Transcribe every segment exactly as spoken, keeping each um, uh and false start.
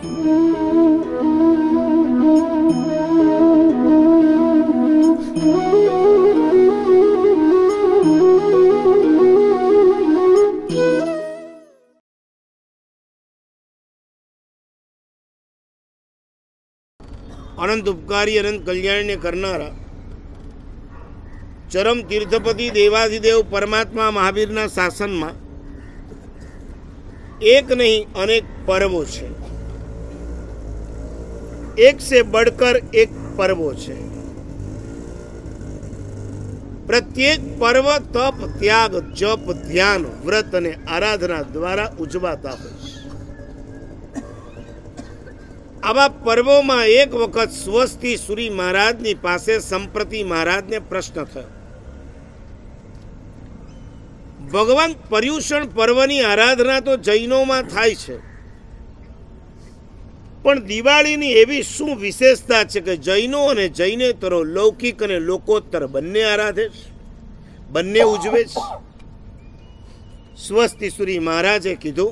अनंत उपकारी अनंत कल्याण करनारा चरम तीर्थपति देवाधिदेव परमात्मा महावीर शासन में एक नहीं अनेक पर्वो छे। एक से बढ़कर एक पर्वो छे। प्रत्येक पर्व तप त्याग जप ध्यान व्रत ने आराधना द्वारा उजवाता होय छे। आवा पर्वों में एक वखत स्वस्ति सूरी महाराज नी पासे संप्रति महाराज ने प्रश्न थयो, भगवान पर्युषण पर्वनी आराधना तो जैनों में थाय छे, पण दिवाळीनी एवी शुं विशेषता छे के जैनो अने जैनेतरो लौकिक अने लोकोत्तर बंने आराधे छे, बंने उजवे छे? स्वस्ति सूरी महाराजे कीधुं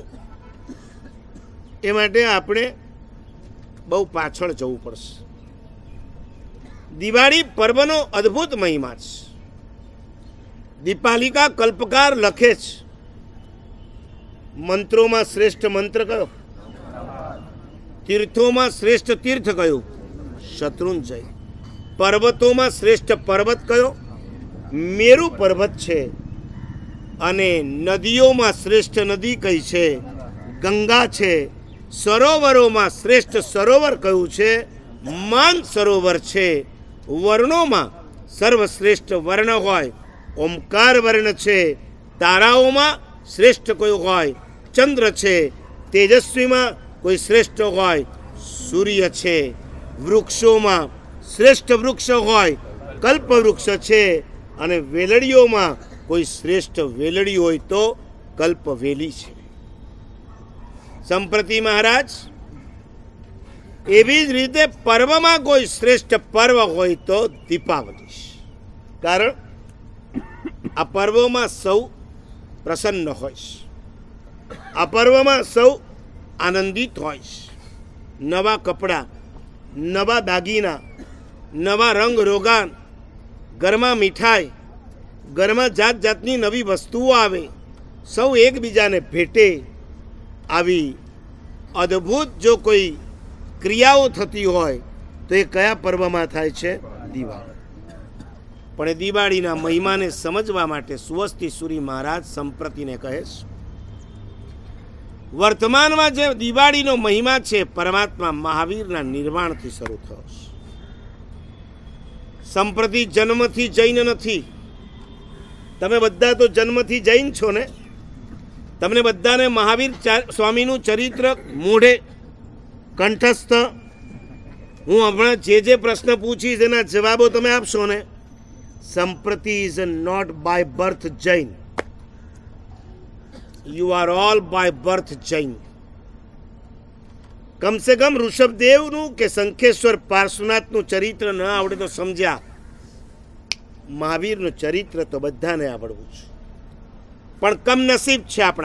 ए माटे आपणे बहु पाछळ जवुं पड़शे। दिवाળી पर्वनो अद्भुत महिमा छे। दीपालिका कल्पकार लखे छे, मंत्रों में श्रेष्ठ मंत्र कयो? तीर्थों में श्रेष्ठ तीर्थ कयो? शत्रुंजय। पर्वतों में श्रेष्ठ पर्वत कयो? मेरु पर्वत छे। अने नदीओं में श्रेष्ठ नदी कई छे? गंगा छे। सरोवरों में श्रेष्ठ सरोवर कયું છે? मान सरोवर छे। वर्णों में सर्वश्रेष्ठ वर्ण होय ओमकार वर्ण छे। ताराओं में श्रेष्ठ कोई होय चंद्र छे। तेजस्वी में कोई श्रेष्ठ होय सूर्य छे। वृक्षों में श्रेष्ठ वृक्ष होय कल्प वृक्ष छे। अने वेलड़ीओं में कोई श्रेष्ठ वेलड़ी होय तो कल्पवेली छे। संप्रति महाराज एवी ज रीते पर्व में कोई श्रेष्ठ पर्व होय तो दीपावली। कारण आ पर्व में सौ प्रसन्न होय, आ पर्व में सौ आनंदित होय। नवा कपड़ा, नवा दागीना, नवा रंग रोगान, घरमां मीठाई, घरमां जात जातनी नवी वस्तुओ आवे, सौ एकबीजाने भेटे। आवी अद्भुत जो कोई क्रियाओ थती होय तो ये कया पर्व में थाय छे? दिवाળી। पण ए दिवाळीना महिमाने समजवा माटे स्वस्ति सूरी महाराज संप्रतिने कहे छे, वर्तमान में जे दिवाळीनो महिमा छे परमात्मा महावीरना निर्वाणथी शरू थयो छे। संप्रति जन्मथी जैन नथी। तमे बधा तो जन्मथी जैन छो ने? तमने बधाने महावीर स्वामीनु चरित्र मूढ़े कंठस्थ? हूँ हमणां जे जे प्रश्न पूछीश एना जवाबो तमे आपशो ने? Samprati is not by birth Jain, you are all by birth Jain. कम से कम ऋषभदेवनु के शंखेश्वर पार्श्वनाथनु चरित्र न आवडे तो समझ्या, महावीरनु चरित्र तो बधाने आवडवुं छे। पण कम नसीब छे आपणा।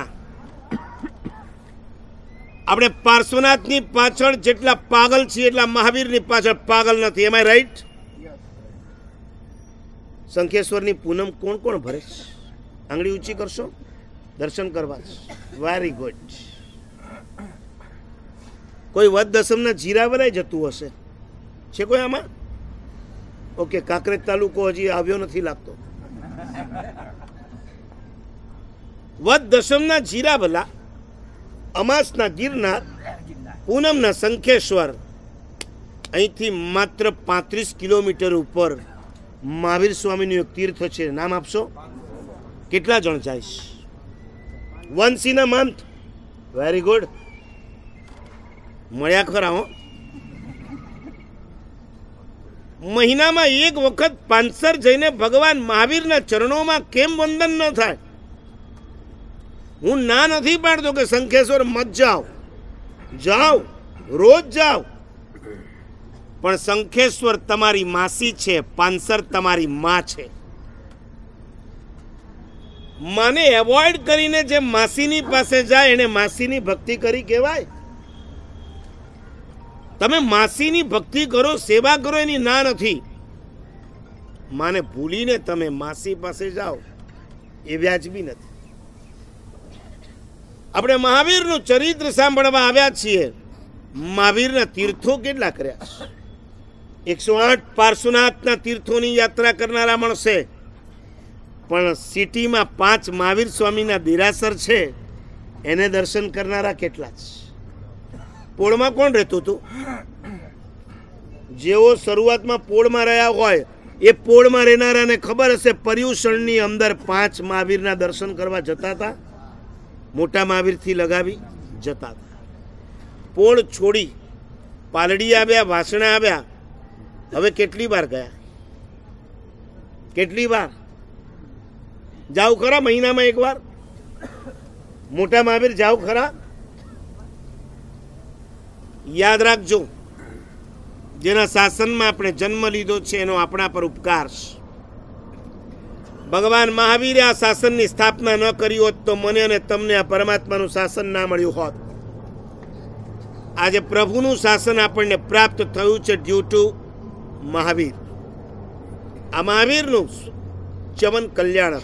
આપણે પાર્શ્વનાથની પાછળ જેટલા પાગલ છીએ એટલા મહાવીરની પાછળ પાગલ નથી। એમ આઈ રાઈટ? શંખેશ્વરની પૂનમ કોણ કોણ ભરે છે? આંગળી ઊંચી કરશો, દર્શન કરવા છે। Very good. કોઈ વદ દસમના જીરા ભરાઈ જતું હશે? છે કોઈ આમાં? ઓકે, કાંકરેજ તાલુકો હજી આવ્યો નથી લાગતો। વદ દસમના જીરા ભલા, અમાસના ગિરનાર, પૂનમના શંખેશ્વર, અહીંથી માત્ર પાંત્રીસ કિલોમીટર ઉપર મહાવીર સ્વામીનું એક તીર્થ છે, નામ આપશો? કેટલા જણ જાય છે? Once in a month. Very good, મળ્યા ખરા હો। મહિનામાં એક વખત પાંચસર જઈને ભગવાન મહાવીરના ચરણોમાં કેમ વંદન ન થાય? હું ના નથી પાડતો કે શંખેશ્વર મત જાઓ, જાઓ, રોજ જાઓ, પણ શંખેશ્વર તમારી માસી છે, પાંસર તમારી માં છે। માને એવોઇડ કરીને જે માસીની પાસે જાય એને માસીની ભક્તિ કરી કહેવાય? તમે માસીની ભક્તિ કરો, સેવા કરો, એની ના નથી. માને ભૂલીને તમે માસી પાસે જાઓ એ વ્યાજબી નથી. આપણે મહાવીરનું ચરિત્ર સાંભળવા આવ્યા છીએ. મહાવીરના તીર્થો કેટલા કર્યા છે? એકસો આઠ પાર્શ્વનાથના તીર્થોની યાત્રા કરનારા મળશે, પણ સિટીમાં પાંચ મહાવીર સ્વામીના દેરાસર છે, એને દર્શન કરનારા કેટલા છે? પોળમાં કોણ રહેતું હતું? જેઓ શરૂઆતમાં પોળમાં રહ્યા હોય એ પોળમાં રહેનારાને ખબર હશે, પર્યુષણની અંદર પાંચ મહાવીરના દર્શન કરવા જતા હતા, મોટા મહાવીરથી લગાવી જતા હતા. પોળ છોડી પાલડી આવ્યા, વાસણા આવ્યા. હવે કેટલી વાર ગયા? કેટલી વાર જાવ ખરા? મહિનામાં એક વાર મોટા મહાવીર જાવ ખરા? યાદ રાખજો, જેના શાસનમાં આપણે જન્મ લીધો છે એનો આપણા પર ઉપકાર છે. ભગવાન મહાવીરે આ શાસનની સ્થાપના ન કરી હોત તો મને અને તમને આ પરમાત્માનું શાસન ના મળ્યું હોત. આજે પ્રભુનું શાસન આપણને પ્રાપ્ત થયું છે ડ્યુ ટુ મહાવીર. આ મહાવીરનું ચવન કલ્યાણ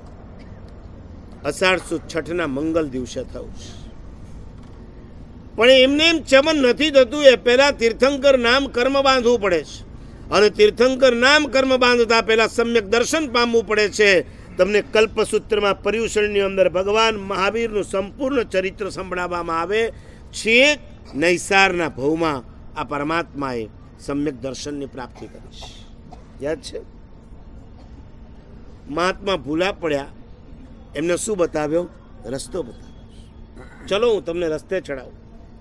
અષાઢ સુદ છઠના મંગલ દિવસે થયું છે. પણ એમને એમ ચમન નથી થતું, એ પહેલા તીર્થંકર નામ કર્મ બાંધવું પડે છે, અને તીર્થંકર નામ કર્મ બાંધતા પહેલા સમ્યક દર્શન પામવું પડે છે. તમને કલ્પસૂત્રમાં પર્યુષણની અંદર ભગવાન મહાવીરનું સંપૂર્ણ ચરિત્ર સંભળાવવામાં આવે છે. નૈસારના ભવમાં આ પરમાત્માએ સમ્યક દર્શનની પ્રાપ્તિ કરી છે. યાદ છે? મહાત્મા ભૂલા પડ્યા, એમને શું બતાવ્યો? રસ્તો બતાવ્યો. ચલો હું તમને રસ્તે ચડાવું.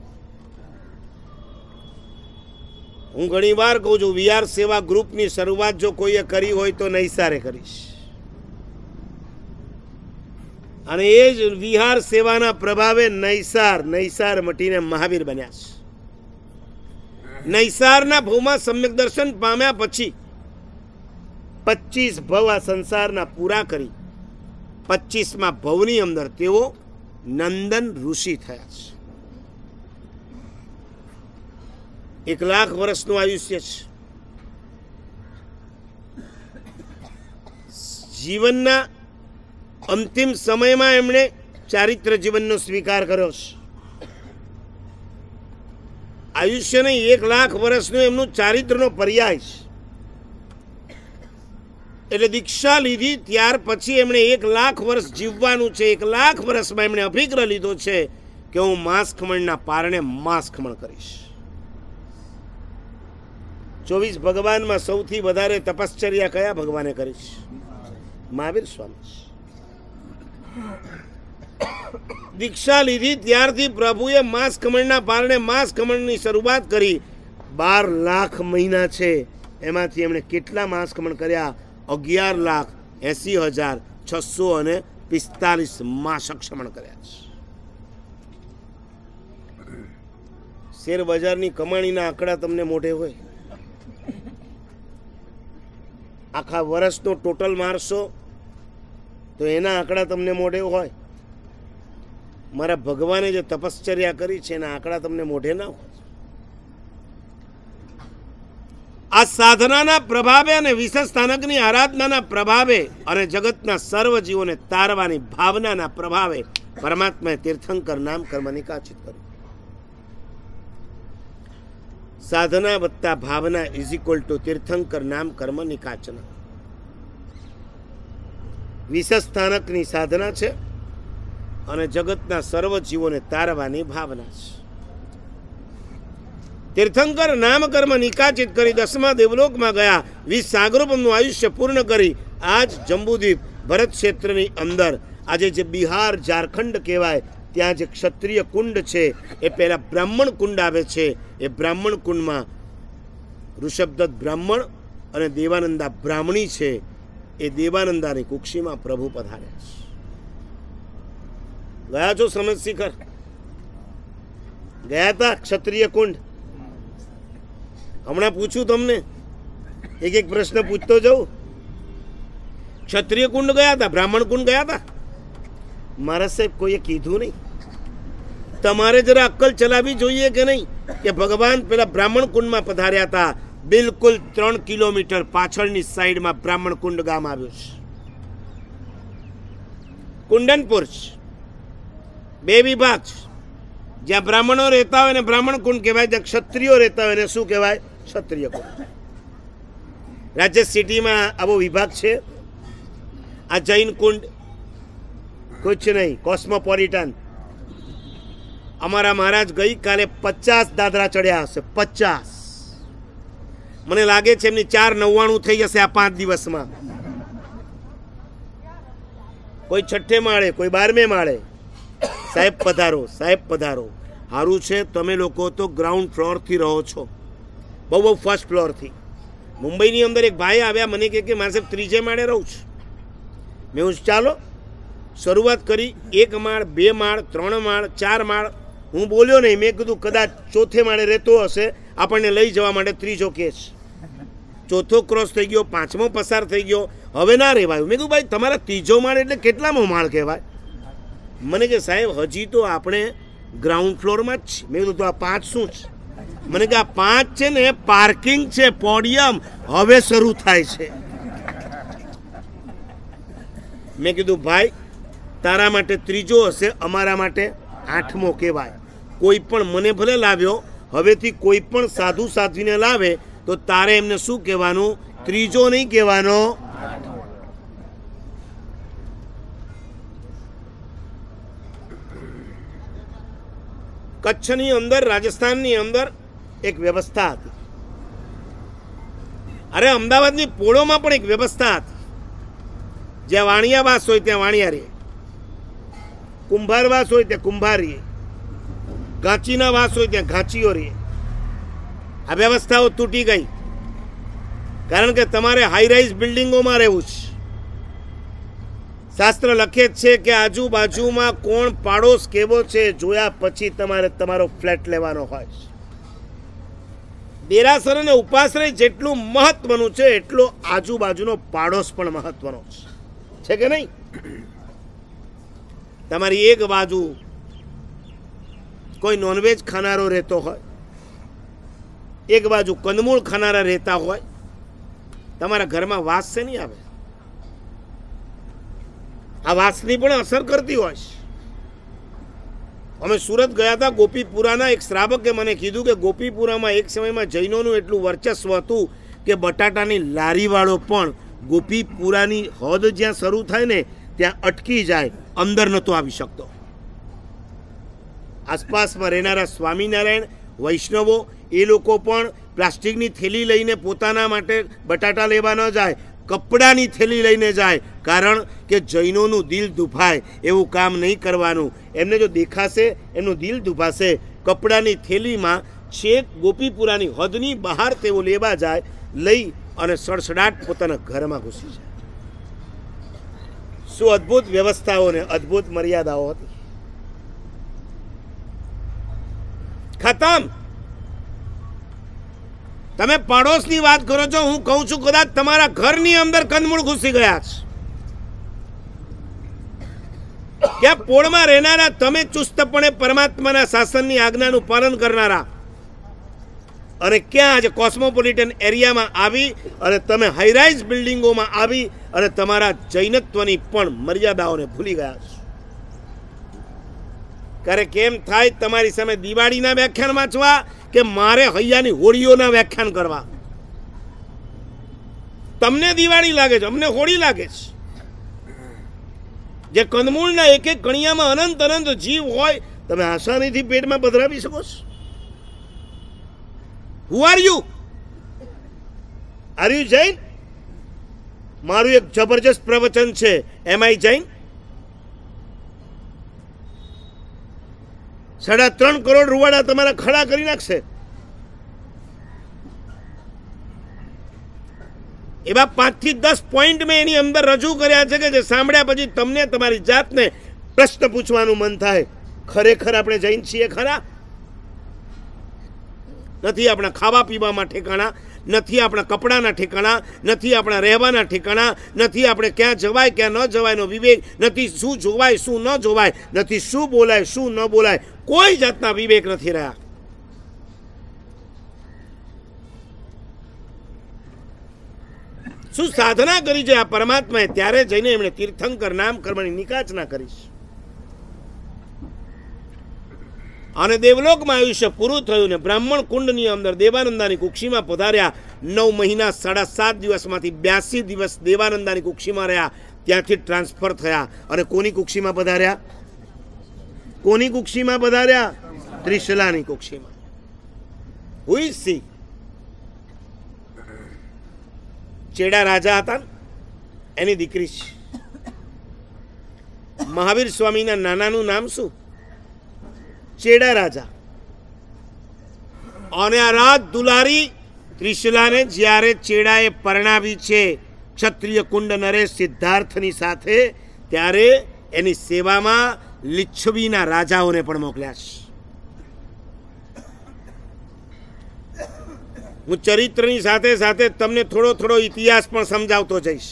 હું ઘણી વાર કહું છું, વિહાર સેવા ગ્રુપની શરૂઆત જો કોઈએ કરી હોય તો નૈસારે કરીશ, અને એ જ વિહાર સેવાના પ્રભાવે નૈસાર નૈસાર મટીને મહાવીર બન્યા છે. નૈસારના ભવમાં સમ્યક દર્શન પામ્યા પછી પચીસ ભવ આ સંસારના પૂરા કરી પચીસમાં ભવની અંદર તેઓ નંદન ઋષિ થયા છે. એક લાખ વર્ષનું આયુષ્ય છે. જીવનના અંતિમ સમયમાં એમણે ચારિત્ર જીવનનો સ્વીકાર કર્યો છે. આયુષ્ય નહીં, એક લાખ વર્ષનું એમનું ચારિત્રનો પર્યાય છે. એટલે દીક્ષા લીધી ત્યાર પછી એમણે એક લાખ વર્ષ જીવવાનું છે. એક લાખ વર્ષમાં એમણે અભિગ્રહ લીધો છે કે હું માંસ ખમણના પારણે માંસ ખમણ કરીશ. ચોવીસ ભગવાનમાં સૌથી વધારે તપશ્ચર્યા કયા ભગવાને કરી છે? મહાવીર સ્વામી. દીક્ષા લીધી ત્યારથી પ્રભુએ માંસ ખમણના પારણે માંસ ખમણની શરૂઆત કરી. બાર લાખ મહિના છે, એમાંથી એમણે કેટલા માંસ ખમણ કર્યા? અગિયાર લાખ એસી હજાર છસો અને પિસ્તાલીસ માસક ખમણ કર્યા છે. શેર બજારની કમાણીના આંકડા તમને મોઢે હોય, આખા વર્ષનો ટોટલ મારશો તો એના આંકડા તમને મોઢે હોય. મારા ભગવાને જે તપશ્ચર્યા કરી છે એના આંકડા તમને મોઢે ના હોય. આ સાધનાના પ્રભાવે અને વિશેષ સ્થાનકની આરાધનાના પ્રભાવે અને જગતના સર્વ જીવોને તારવાની ભાવનાના પ્રભાવે પરમાત્માએ તીર્થંકર નામ કર્મ નિકાચિત કર્યું. સાધના વત્તા ભાવના ઇઝ ઇક્વલ ટુ તીર્થંકર નામ કર્મ નિકાચન. વિશેષ સ્થાનકની સાધના છે અને જગતના સર્વ જીવોને તારવાની ભાવના છે. તીર્થંકર નામ કર્મ નિકાચિત કરી દસમા દેવલોકમાં ગયા. વીસ સાગરોપમનું આયુષ્ય પૂર્ણ કરી આજ જંબુદ્વીપ ભરત ક્ષેત્રની અંદર આજે જે બિહાર ઝારખંડ કહેવાય ત્યાં જે ક્ષત્રિય કુંડ છે એ પહેલા બ્રાહ્મણ કુંડ આવે છે. એ બ્રાહ્મણ કુંડમાં ઋષભદત્ત બ્રાહ્મણ અને દેવાનંદા બ્રાહ્મણી છે. એ દેવાનંદાની કુક્ષીમાં પ્રભુ પધાર્યા છે. ગયા છો સમજ શિખર? ગયા હતા ક્ષત્રિય કુંડ? હમણાં પૂછું તમને, એક એક પ્રશ્ન પૂછતો જાઉં. ક્ષત્રિય કુંડ ગયા હતા, બ્રાહ્મણ કુંડ ગયા હતા? મારા સાહેબ કોઈએ કીધું નહીં. તમારે જરા અક્કલ ચલાવવી જોઈએ કે નહીં? કે ભગવાન પેલા બ્રાહ્મણ કુંડમાં પધાર્યા હતા. બિલકુલ ત્રણ કિલોમીટર પાછળની સાઈડમાં બ્રાહ્મણ કુંડ ગામ આવ્યું છે. કુંડનપુર બે વિભાગ છે. જ્યાં બ્રાહ્મણો રહેતા હોય ને બ્રાહ્મણ કુંડ કહેવાય, જ્યાં ક્ષત્રિયો રહેતા હોય ને શું કહેવાય? ક્ષત્રિય કુંડ. રાજ્ય સિટીમાં આવો વિભાગ છે. આ જૈન કુંડ કુછ નહીં, કોસ્મોપોલિટન. અમારા મહારાજ ગઈકાલે પચાસ દાદરા ચડ્યા હશે. પચાસ. મને લાગે છે એમની ચાર નવ્વાણું થઈ જશે આ પાંચ દિવસમાં. કોઈ છઠ્ઠે માળે, કોઈ બારમે માળે. સાહેબ પધારો, સાહેબ પધારો. સારું છે તમે લોકો તો ગ્રાઉન્ડ ફ્લોરથી રહો છો, બહુ બહુ ફર્સ્ટ ફ્લોરથી. મુંબઈની અંદર એક ભાઈ આવ્યા, મને કહે કે મારે સાહેબ ત્રીજે માળે રહું છું. મેં હું ચાલો શરૂઆત કરી. એક માળ, બે માળ, ત્રણ માળ, ચાર માળ. હું બોલ્યો નહીં. મેં કીધું કદાચ ચોથે માળે રહેતો હશે, આપણને લઈ જવા માટે ત્રીજો કેસ. ચોથો ક્રોસ થઈ ગયો, પાંચમો પસાર થઈ ગયો, હવે ના રહેવાયું. મેં કીધું ભાઈ તમારા ત્રીજો માળ એટલે કેટલામો માળ કહેવાય? મને કે સાહેબ હજી તો આપણે ગ્રાઉન્ડ ફ્લોરમાં જ છીએ. મેં કીધું તો આ પાંચ શું છે? મને કે આ પાંચ છે ને પાર્કિંગ છે, પોડિયમ હવે શરૂ થાય છે. મેં કીધું ભાઈ તારા માટે ત્રીજો હશે, અમારા માટે આઠમો કહેવાય. કોઈ પણ મને ભલે લાવ્યો, હવેથી કોઈ પણ સાધુ સાધ્વીને લાવે તો તારે એમને શું કહેવાનું? ત્રીજો નહીં કહેવાનો. કચ્છની અંદર, રાજસ્થાનની અંદર એક વ્યવસ્થા હતી. અરે અમદાવાદની પોળોમાં પણ એક વ્યવસ્થા હતી. જ્યાં વાણિયાવાસ હોય ત્યાં વાણિયા રહે, કુંભારવાસ હોય ત્યાં કુંભાર રહે, ઘાંચીના વાસ હોય ત્યાં ઘાંચીઓ રહે. આ વ્યવસ્થાઓ તૂટી ગઈ, કારણ કે તમારે હાઈરાઇઝ બિલ્ડિંગોમાં રહેવું છે. શાસ્ત્ર લખે છે કે આજુબાજુમાં કોણ પાડોશ કેવો છે જોયા પછી તમારે તમારો ફ્લેટ લેવાનો હોય છે. દેરાસર અને ઉપાશ્રય જેટલું મહત્વનું છે એટલો આજુબાજુનો પાડોશ પણ મહત્વનો છે, છે કે નહીં? તમારી એક બાજુ કોઈ નોનવેજ ખાનારો રહેતો હોય, એક બાજુ કંદમૂળ ખાનારા રહેતા હોય, તમારા ઘરમાં વાસ છે નહીં આવે? આ વાસની પણ અસર કરતી હોય છે. અમે સુરત ગયા હતા, ગોપીપુરાના એક શ્રાવકે મને કીધું કે ગોપીપુરામાં એક સમયમાં જૈનોનું એટલું વર્ચસ્વ હતું કે બટાટાની લારીવાળો પણ ગોપીપુરાની હદ જ્યાં શરૂ થાય ને ત્યાં અટકી જાય, અંદર નહોતો આવી શકતો. આસપાસમાં રહેનારા સ્વામિનારાયણ વૈષ્ણવો એ લોકો પણ પ્લાસ્ટિકની થેલી લઈને પોતાના માટે બટાટા લેવા ન જાય, કપડાની થેલી લઈને જાય. કારણ કે જૈનોનું દિલ દુભાય એવું કામ નહીં કરવાનું. એમને જો દેખાશે એમનું દિલ દુભાશે. કપડાની થેલીમાં છેક ગોપીપુરાની હદની બહાર તેઓ લેવા જાય, લઈ અને સડસડાટ પોતાના ઘરમાં ઘૂસી જાય. શું અદ્ભુત વ્યવસ્થાઓ ને અદ્ભુત મર્યાદાઓ હતી. ખતમ. તમે પડોશની વાત કરો છો, હું કહું છું કદાચ તમારા ઘરની અંદર કંદમૂળ ઘૂસી ગયા છે. ક્યાં પોળમાં રહેનારા તમે ચુસ્તપણે પરમાત્માના શાસનની આજ્ઞાનું પાલન કરનારા, અને ક્યાં આજે કોસ્મોપોલિટન એરિયામાં આવી અને તમે હાઈરાઇઝ બિલ્ડિંગોમાં આવી અને તમારા જૈનત્વની પણ મર્યાદાઓને ભૂલી ગયા છો. ક્યારે કેમ થાય તમારી સામે દિવાળીના વ્યાખ્યાન વાંચવા કે મારે હૈયાની હોળીઓના વ્યાખ્યાન કરવા? તમને દિવાળી લાગે છે, અમને હોળી લાગે છે. જે કંદમૂળના એક એક કણિયામાં અનંત અનંત જીવ હોય, તમે આસાનીથી પેટમાં પધરાવી શકો છો. Who are you? Are you Jain? મારું એક જબરજસ્ત પ્રવચન છે, એમ આઈ જૈન? સાડા ત્રણ કરોડ રૂવાડા તમારા ખડા કરી નાખશે. એવા પાંચ થી દસ પોઈન્ટ મેં એની અંદર રજૂ કર્યા છે કે જે સાંભળ્યા પછી તમને તમારી જાતને પ્રશ્ન પૂછવાનું મન થાય, ખરેખર આપણે જૈન છીએ ખરા? નથી આપણા ખાવા પીવામાં ઠેકાણા, નથી આપણા કપડાના ઠેકાણા, નથી આપણા રહેવાના ઠેકાણા, નથી આપણે ક્યાં જવાય ક્યાં ન જવાયનો વિવેક, નથી શું જોવાય શું ન જોવાય, નથી શું બોલાય શું ન બોલાય, કોઈ જાતના વિવેક નથી રહ્યા. શું સાધના કરી છે આ પરમાત્માએ, ત્યારે જઈને એમણે તીર્થંકર નામ કર્મની નિકાચના કરી છે. અને દેવલોકમાં આયુષ્ય પૂરું થયું ને બ્રાહ્મણ કુંડની અંદર દેવાનંદાની કુક્ષીમાં પધાર્યા. નવ મહિના સાડા સાત દિવસમાંથી બ્યાસી દિવસ દેવાનંદાની કુક્ષીમાં રહ્યા. ત્યાંથી ટ્રાન્સફર થયા અને કોની કુક્ષીમાં પધાર્યા? કોની કુક્ષીમાં પધાર્યા? ત્રિશલાની કુક્ષીમાં. Who is she? ચેડા રાજા હતા ને, એની દીકરી છે. મહાવીર સ્વામીના નાનાનું નામ શું? ચેડા રાજા. અને આ રાત દુલારી ત્રિશલાને જ્યારે ચેડાએ પરણાવી છે ક્ષત્રિય કુંડ નરેશ સિદ્ધાર્થની સાથે, ત્યારે એની સેવામાં લિચ્છવીના રાજાઓને પણ મોકલ્યા છે. હું ચરિત્રની સાથે સાથે તમને થોડો થોડો ઇતિહાસ પણ સમજાવતો જઈશ.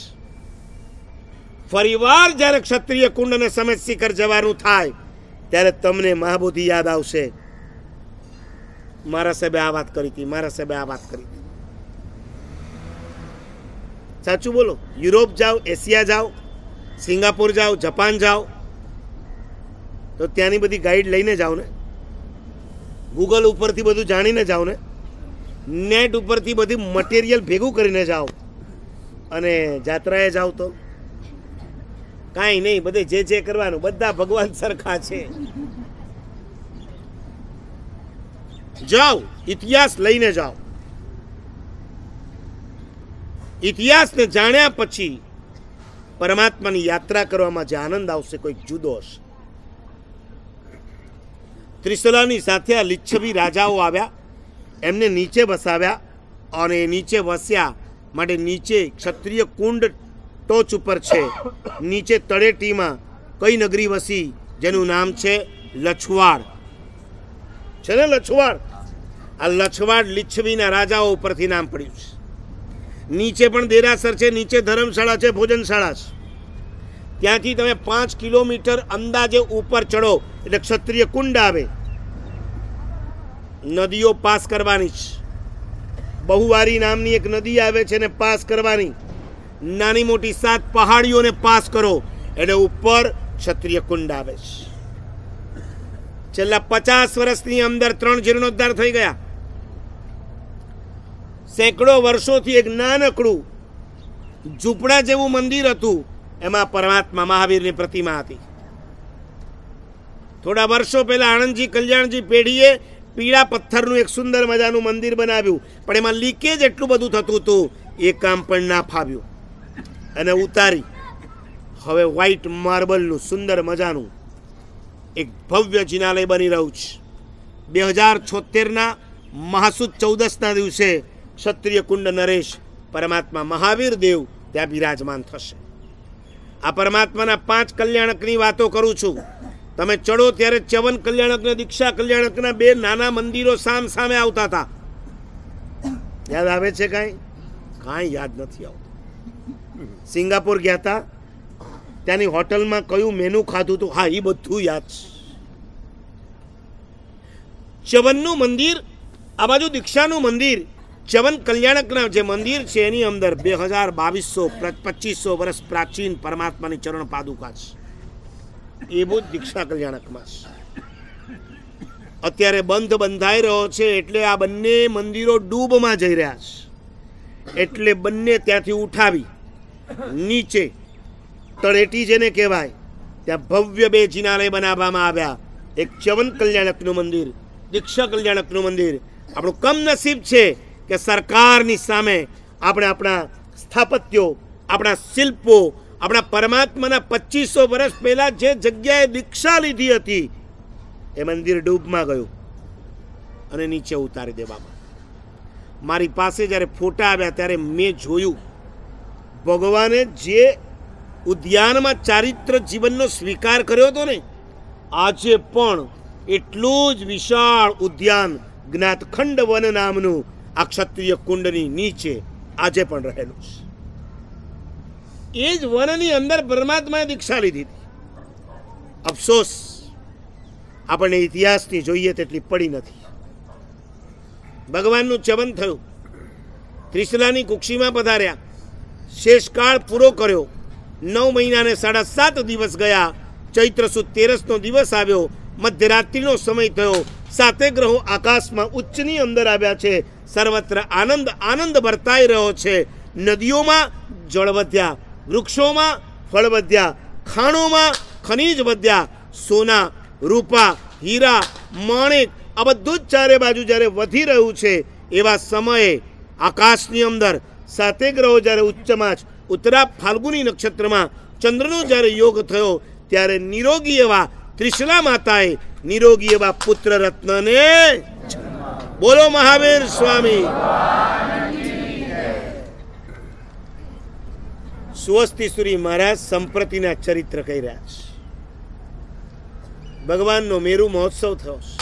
ફરીવાર જ્યારે ક્ષત્રિય કુંડ અને સમેત શિખર જવાનું થાય ત્યારે તમને મહાબોધિ યાદ આવશે. મારા સાહેબે આ વાત કરી હતી, મારા સાહેબે આ વાત કરી હતી. સાચું બોલો. યુરોપ જાઓ, એશિયા જાઓ, સિંગાપુર જાઓ, જાપાન જાઓ, તો ત્યાંની બધી ગાઈડ લઈને જાઓ ને, ગૂગલ ઉપરથી બધું જાણીને જાઓ ને, નેટ ઉપરથી બધી મટીરિયલ ભેગું કરીને જાઓ. અને જાત્રાએ જાઓ તો કાંઈ નહીં, બધે જે જે કરવાનું, બધા ભગવાન સરખા છે. જાઓ, ઇતિહાસ લઈને જાઓ. ઇતિહાસને જાણ્યા પછી પરમાત્માની યાત્રા કરવામાં જે આનંદ આવશે કોઈક જુદો હશે. ત્રિશલાની સાથે આ લિચ્છવી રાજાઓ આવ્યા, એમને નીચે વસાવ્યા અને નીચે વસ્યા માટે નીચે ક્ષત્રિય કુંડ ટોચ ઉપર છે. નીચે તળેટીમાં કઈ નગરી વસી જેનું નામ છે લછવાડ. છે ને લછવાડ? આ લછવાડ લિચ્છવીના રાજાઓ ઉપરથી નામ પડ્યું છે. નીચે પણ દેરાસર છે, નીચે ધર્મશાળા છે, ભોજનશાળા છે. ત્યાંથી તમે પાંચ કિલોમીટર અંદાજે ઉપર ચડો એટલે ક્ષત્રિય કુંડ આવે. નદીઓ પાસ કરવાની છે. બહુવારી નામની એક નદી આવે છે ને પાસ કરવાની. નાની મોટી સાત પહાડીઓને પાસ કરો એટલે ઉપર ક્ષત્રિય કુંડ આવે છે. છેલ્લા પચાસ વર્ષની અંદર ત્રણ જીર્ણોદ્ધાર થઈ ગયા. સેંકડો વર્ષોથી એક નાનકડું ઝૂંપડા જેવું મંદિર હતું, એમાં પરમાત્મા મહાવીરની પ્રતિમા હતી. થોડા વર્ષો પહેલા આણંદજી કલ્યાણજી પેઢીએ પીળા પથ્થરનું એક સુંદર મજાનું મંદિર બનાવ્યું, પણ એમાં લીકેજ એટલું બધું થતું હતું, એ કામ પણ ના ફાવ્યું અને ઉતારી હવે વ્હાઇટ માર્બલનું સુંદર મજાનું એક ભવ્ય જિનાલય બની રહ્યું છે. બે હજાર છોતેરના મહાસુદ ચૌદસના દિવસે ક્ષત્રિય કુંડ નરેશ પરમાત્મા મહાવીર દેવ ત્યાં બિરાજમાન થશે. આ પરમાત્માના પાંચ કલ્યાણકની વાતો કરું છું. તમે ચડો ત્યારે ચ્યવન કલ્યાણક ને દીક્ષા કલ્યાણકના બે નાના મંદિરો સામ સામે આવતા હતા. યાદ આવે છે? કાંઈ કાંઈ યાદ નથી આવતું. સિંગાપુર ગયા હતા, ત્યાંની હોટલમાં કયું મેનુ ખાધું હતું, હા એ બધું યાદ છે. ચ્યવનનું મંદિર, આ બાજુ દીક્ષાનું મંદિર. ચ્યવન કલ્યાણકના જે મંદિર છે એની અંદર બે હજાર બાવીસો પચીસો વર્ષ પ્રાચીન પરમાત્માની ચરણ પાદુકા છે. એ બહુ દીક્ષા કલ્યાણકમાં છે. અત્યારે બંધ બંધાઈ રહ્યો છે એટલે આ બંને મંદિરો ડૂબમાં જઈ રહ્યા છે. એટલે બંને ત્યાંથી ઉઠાવી નીચે તળેટી જેને કહેવાય ત્યાં ભવ્ય બે જિનાલય બનાવવામાં આવ્યા. એક ચ્યવન કલ્યાણકનું મંદિર, દીક્ષા કલ્યાણકનું મંદિર. આપણું કમનસીબ છે કે સરકારની સામે આપણે આપણા સ્થાપત્યો, આપણા શિલ્પો, આપણા પરમાત્માના પચીસો વર્ષ પહેલા જે જગ્યાએ દીક્ષા લીધી હતી એ મંદિર ડૂબમાં ગયું અને નીચે ઉતારી દેવામાં. મારી પાસે જ્યારે ફોટા આવ્યા ત્યારે મેં જોયું ભગવાને જે ઉદ્યાનમાં ચારિત્ર જીવનનો સ્વીકાર કર્યો હતો ને, આજે પણ એટલું જ વિશાળ ઉદ્યાન જ્ઞાતખંડ વન નામનું આ ક્ષત્રિય કુંડની નીચે આજે પણ રહેલું છે. એ જ વનની અંદર પરમાત્માએ દીક્ષા લીધી હતી. અફસોસ આપણને ઇતિહાસની જોઈએ તેટલી પડી નથી. ભગવાનનું ચ્યવન થયું, ત્રિશલાની કુક્ષીમાં પધાર્યા, શેષકાળ પૂરો કર્યો. નવ મહિનાને સાડા સાત દિવસ ગયા. ચૈત્ર સુદ તેરસનો દિવસ આવ્યો. મધ્યરાત્રિનો સમય થયો. સાતે ગ્રહો આકાશમાં ઉચ્ચની અંદર આવ્યા છે. સર્વત્ર આનંદ આનંદ વર્તાઈ રહ્યો છે. નદીઓમાં જળ વધ્યા, વૃક્ષોમાં ફળ વધ્યા, ખાણોમાં ખનીજ વધ્યા. સોના, રૂપા, હીરા, માણેક આ બધું જ ચારે બાજુ જ્યારે વધી રહ્યું છે એવા સમયે આકાશની અંદર સાતે ગ્રહો જ્યારે ઉચ્ચમાં જ ઉત્તરા ફાલ્ગુની નક્ષત્રમાં ચંદ્રનો જ્યારે યોગ થયો ત્યારે નિરોગી એવા ત્રિશલા માતાએ નિરોગી એવા પુત્ર રત્નને બોલો મહાવીર સ્વામી. સ્વસ્તિસુરી મહારાજ સંપ્રતિના ચરિત્ર કહી રહ્યા છે. ભગવાનનો મેરુ મહોત્સવ થયો છે.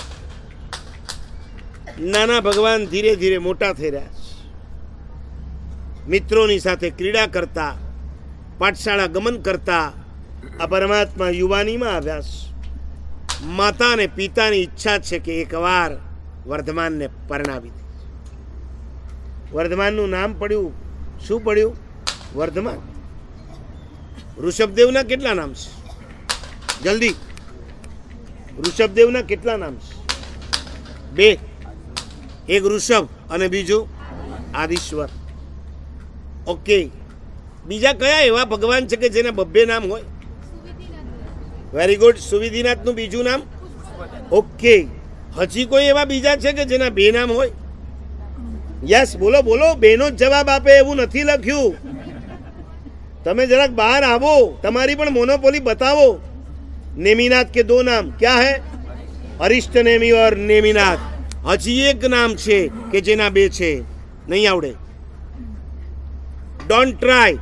નાના ભગવાન ધીરે ધીરે મોટા થઈ રહ્યા છે. મિત્રોની સાથે ક્રીડા કરતા, પાઠશાળા ગમન કરતા આ પરમાત્મા યુવાનીમાં આવ્યા છે. માતા અને પિતાની ઈચ્છા છે કે એકવાર વર્ધમાનને પરણાવી દે. વર્ધમાનનું નામ પડ્યું, શું પડ્યું? વર્ધમાન. ઋષભદેવના કેટલા નામ છે? જલ્દી, ઋષભદેવના કેટલા નામ છે? બે. એક ઋષભ અને બીજું આદિશ્વર. ઓકે. બીજા કયા એવા ભગવાન છે કે જેના બબ્બે નામ હોય? Very good. સુવિધિનાથનું બીજું નામ? ઓકે. હજી કોઈ એવા બીજા છે કે જેના બે નામ હોય? યસ, બોલો બોલો. બેનો જ જવાબ આપે એવું નથી લખ્યું. તમે જરાક બહાર આવો, તમારી પણ મોનોપોલી બતાવો. नेमिनाथ के दो नाम क्या है? अरिष्ट नेमी और नेमिनाथ. हजी एक नाम છે કે જેના બે છે. નહીં આવડે? Don't try.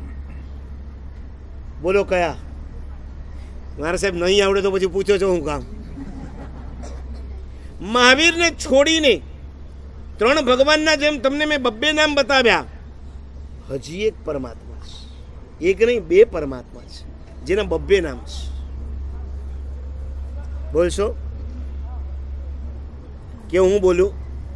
બોલો કયા? મારા સાહેબ નહીં આવડે તો પછી પૂછો છો હું કામ? મહાવીરને છોડીને ત્રણ ભગવાનના જેમ તમને મેં બબ્બે નામ બતાવ્યા. હજી એક પરમાત્મા છે. એક નહીં, બે પરમાત્મા છે જેના બબ્બે નામ છે. બોલશો કે હું બોલું?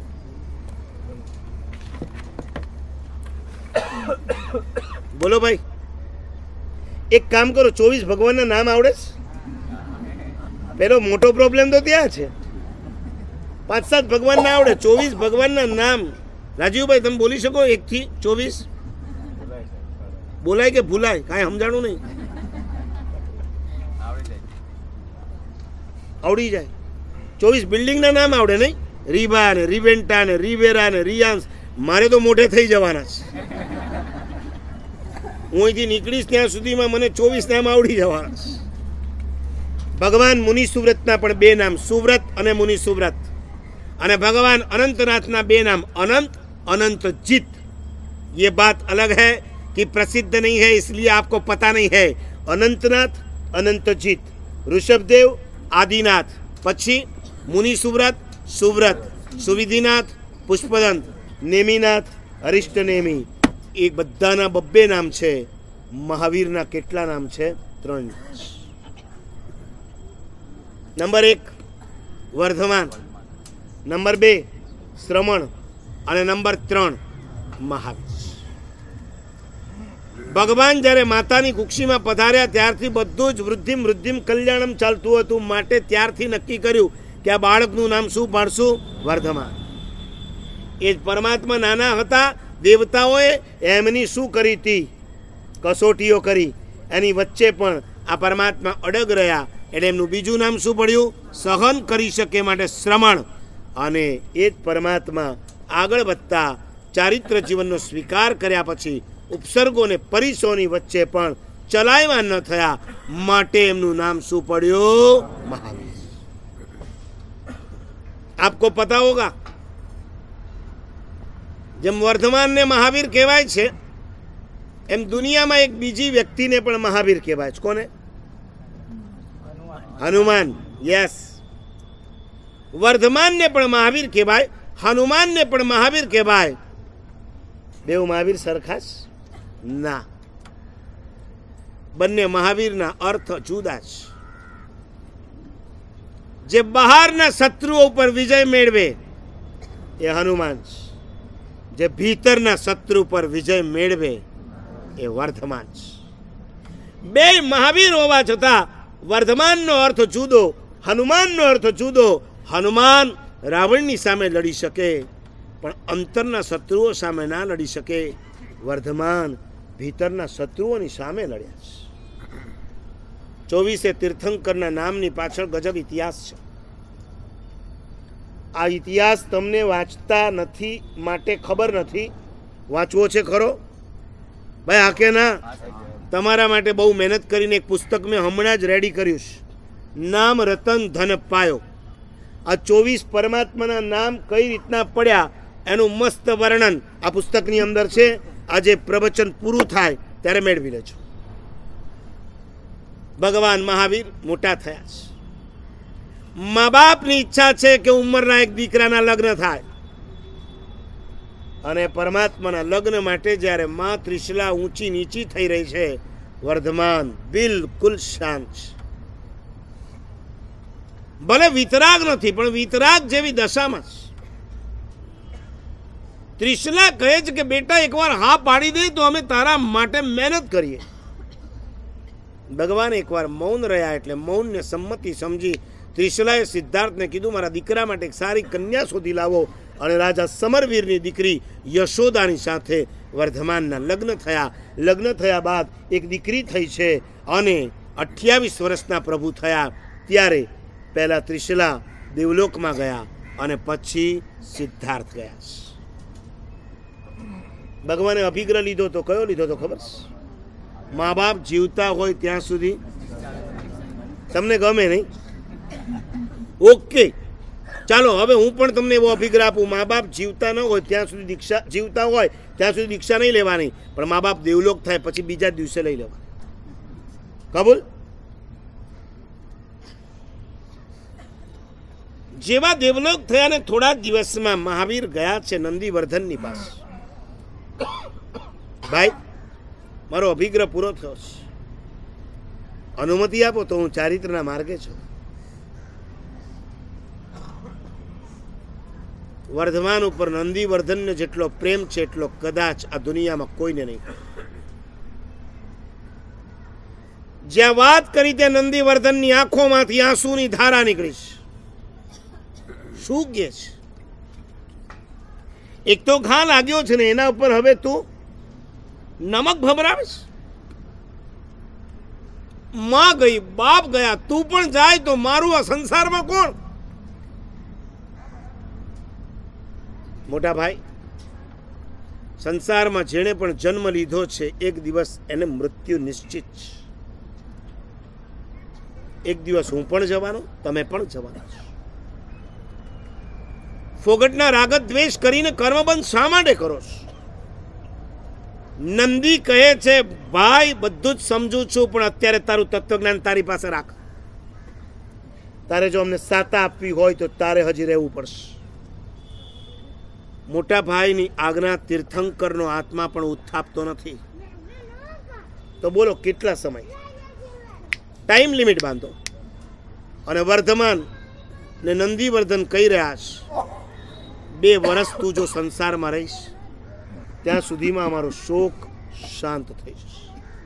બોલો ભાઈ. એક કામ કરો, ચોવીસ ભગવાનના નામ આવડે છે? પેલો મોટો પ્રોબ્લેમ તો ત્યાં છે. પાંચ સાત ભગવાન ના આવડે, ચોવીસ ભગવાનના નામ રાજીવભાઈ તમે બોલી શકો? એક થી ચોવીસ બોલાય કે ભૂલાય? કાંઈ સમજાણું નહીં. આવડી જાય. ચોવીસ બિલ્ડિંગના નામ આવડે નહીં? રીબા ને રિવેન્ટા ને રિવેરા ને રિયાન્સ. મારે તો મોઢે થઈ જવાના છે. હું અહીંથી નીકળીશ ત્યાં સુધીમાં મને ચોવીસ નામ આવડી જવાના છે. ભગવાન મુનિ સુવ્રતના પણ બે નામ, સુવ્રત અને મુનિ સુવ્રત. અને भगवान अनंतनाथना बे नाम अनंत अनंत जित. ये बात अलग है कि प्रसिद्ध नहीं है इसलिए आपको पता नहीं है. अनंतनाथ अनंत जित, ऋषभदेव आदिनाथ, पक्षी मुनि सुव्रत सुव्रत, सुविधिनाथ पुष्पदंत, नेमिनाथ अरिष्ट नेमी. एक बधाना बब्बे नाम छे. महावीरना केटला नाम छे? त्रण. नंबर एक वर्धमान, नंबर बे श्रमण અને નંબર ત્રણ મહાવીર. ભગવાન જ્યારે માતાની કુક્ષીમાં પધાર્યા ત્યારથી બધું જ વૃદ્ધિમ વૃદ્ધિમ કલ્યાણમ ચાલતું હતું. માટે ત્યારથી નક્કી કર્યું કે આ બાળકનું નામ શું પાડશું? વર્ધમાન. એ જ પરમાત્મા નાના હતા, દેવતાઓએ એમની શું કરી હતી? કસોટીઓ કરી. એની વચ્ચે પણ આ પરમાત્મા અડગ રહ્યા એટલે એમનું બીજું નામ શું પડ્યું? સહન કરી શકે માટે શ્રમણ. અને એ જ પરમાત્મા આગળ વધતા ચારિત્ર જીવનનો સ્વીકાર કર્યા પછી ઉપસર્ગોને પરિસોની વચ્ચે પણ ચલાયવા ન થયા માટે એમનું નામ શું પડ્યું? મહાવીર. આપકો પતા હોગા જેમ વર્ધમાનને મહાવીર કહેવાય છે એમ દુનિયામાં એક બીજી વ્યક્તિને પણ મહાવીર કહેવાય છે. કોને? હનુમાન. યસ. વર્ધમાનને પણ મહાવીર કહેવાય, હનુમાનને પણ મહાવીર કહેવાય. બેઉ મહાવીર સરખા જ ના. બંને મહાવીરના અર્થ જુદા છે. જે બહારના શત્રુઓ ઉપર વિજય મેળવે એ હનુમાન છે. જે ભીતરના શત્રુ પર વિજય મેળવે એ વર્ધમાન છે. બે મહાવીર હોવા છતાં વર્ધમાનનો અર્થ જુદો, હનુમાનનો અર્થ જુદો. હનુમાન રાવણની સામે લડી શકે પણ અંતરના શત્રુઓ સામે ના લડી શકે. વર્ધમાન ભીતરના શત્રુઓની સામે લડ્યા છે. ચોવીસે તીર્થંકરના નામની પાછળ ગજબ ઇતિહાસ છે. આ ઇતિહાસ તમને વાંચતા નથી માટે ખબર નથી. વાંચવો છે ખરો ભાઈ? હા કે ના? તમારા માટે બહુ મહેનત કરીને એક પુસ્તક મેં હમણાં જ રેડી કર્યું છે. નામ રતન ધન પાયો. આ ચોવીસ પરમાત્માના નામ કઈ રીતના પડ્યા એનું મસ્ત વર્ણન આ પુસ્તકની અંદર છે. આજે પ્રવચન પૂરું થાય ત્યારે મેળવી લેજો. ભગવાન મહાવીર મોટા થયા છે. મા બાપની ઈચ્છા છે કે ઉંમરના એક દીકરાના લગ્ન થાય અને પરમાત્માના લગ્ન માટે જ્યારે મા ત્રિશલા ઊંચી નીચી થઈ રહી છે, વર્ધમાન બિલકુલ શાંત છે. ભલે વિતરાગ નથી પણ વિતરાગ જેવી દશામાં છે. ત્રિશલા કહે છે કે બેટા એકવાર હા પાડી દે તો અમે તારા માટે મહેનત કરીએ. ભગવાન એકવાર મૌન રહ્યા એટલે મૌનને સંમતિ સમજી ત્રિશલાએ સિદ્ધાર્થને કીધું મારા દીકરા માટે એક સારી કન્યા શોધી લાવો. અને રાજા સમરવીરની દીકરી યશોદાની સાથે વર્ધમાનના લગ્ન થયા. લગ્ન થયા બાદ એક દીકરી થઈ છે અને અઠ્યાવીસ વર્ષના પ્રભુ થયા ત્યારે પહેલા ત્રિશલા દેવલોકમાં ગયા અને પછી સિદ્ધાર્થ ગયા. ભગવાને અભિગ્રહ લીધો તો કયો લીધો તો ખબર છે? મા બાપ જીવતા હોય ત્યાં સુધી. તમને ગમે નહીં? ઓકે ચાલો હવે હું પણ તમને એવો અભિગ્રહ આપું. મા બાપ જીવતા ન હોય ત્યાં સુધી દીક્ષા, જીવતા હોય ત્યાં સુધી દીક્ષા નહીં લેવાની, પણ મા બાપ દેવલોક થાય પછી બીજા દિવસે લઈ લેવાની. કબૂલ? જેવા દેવલોક થયા ને થોડા દિવસમાં મહાવીર ગયા છે નંદીવર્ધનની પાસે. ભાઈ મારો અભિગ્રહ પૂરો થયો છે, અનુમતિ આપો તો હું ચારિત્રના માર્ગે છું. વર્ધમાન ઉપર નંદીવર્ધનને જેટલો પ્રેમ છે એટલો કદાચ આ દુનિયામાં કોઈને નહીં. જ્યાં વાત કરી ત્યાં નંદીવર્ધનની આંખોમાંથી આંસુની ધારા નીકળી છે. શું કે છે? એક તો ઘા લાગ્યો છે ને એના ઉપર હવે તું નમક ભભરાવીશ? માં ગઈ, બાપ ગયા, તું પણ જાય તો મારું આ સંસારમાં કોણ? મોટા ભાઈ, સંસારમાં જેણે પણ જન્મ લીધો છે એક દિવસ એને મૃત્યુ નિશ્ચિત છે. એક દિવસ હું પણ જવાનો, તમે પણ જવાના છો. ફોગટના રાગત દ્વેષ કરીને કર્મબંધ શા માટે કરો છો? નંદી કહે છે ભાઈ બધું જ સમજુ છું પણ અત્યારે તારું તત્વજ્ઞાન તારી પાસે રાખ. તારે જો અમને સાતા આપવી હોય તો તારે હજી રહેવું પડશે. મોટા ભાઈની આજ્ઞા તીર્થંકરનો આત્મા પણ ઉત્થાપતો નથી. તો બોલો કેટલા સમય? ટાઈમ લિમિટ બાંધો. અને વર્ધમાન ને નંદીવર્ધન કહી રહ્યા છે બે વર્ષ તું જો સંસારમાં રહીશ ત્યાં સુધીમાં અમારો શોક શાંત થઈ જશે.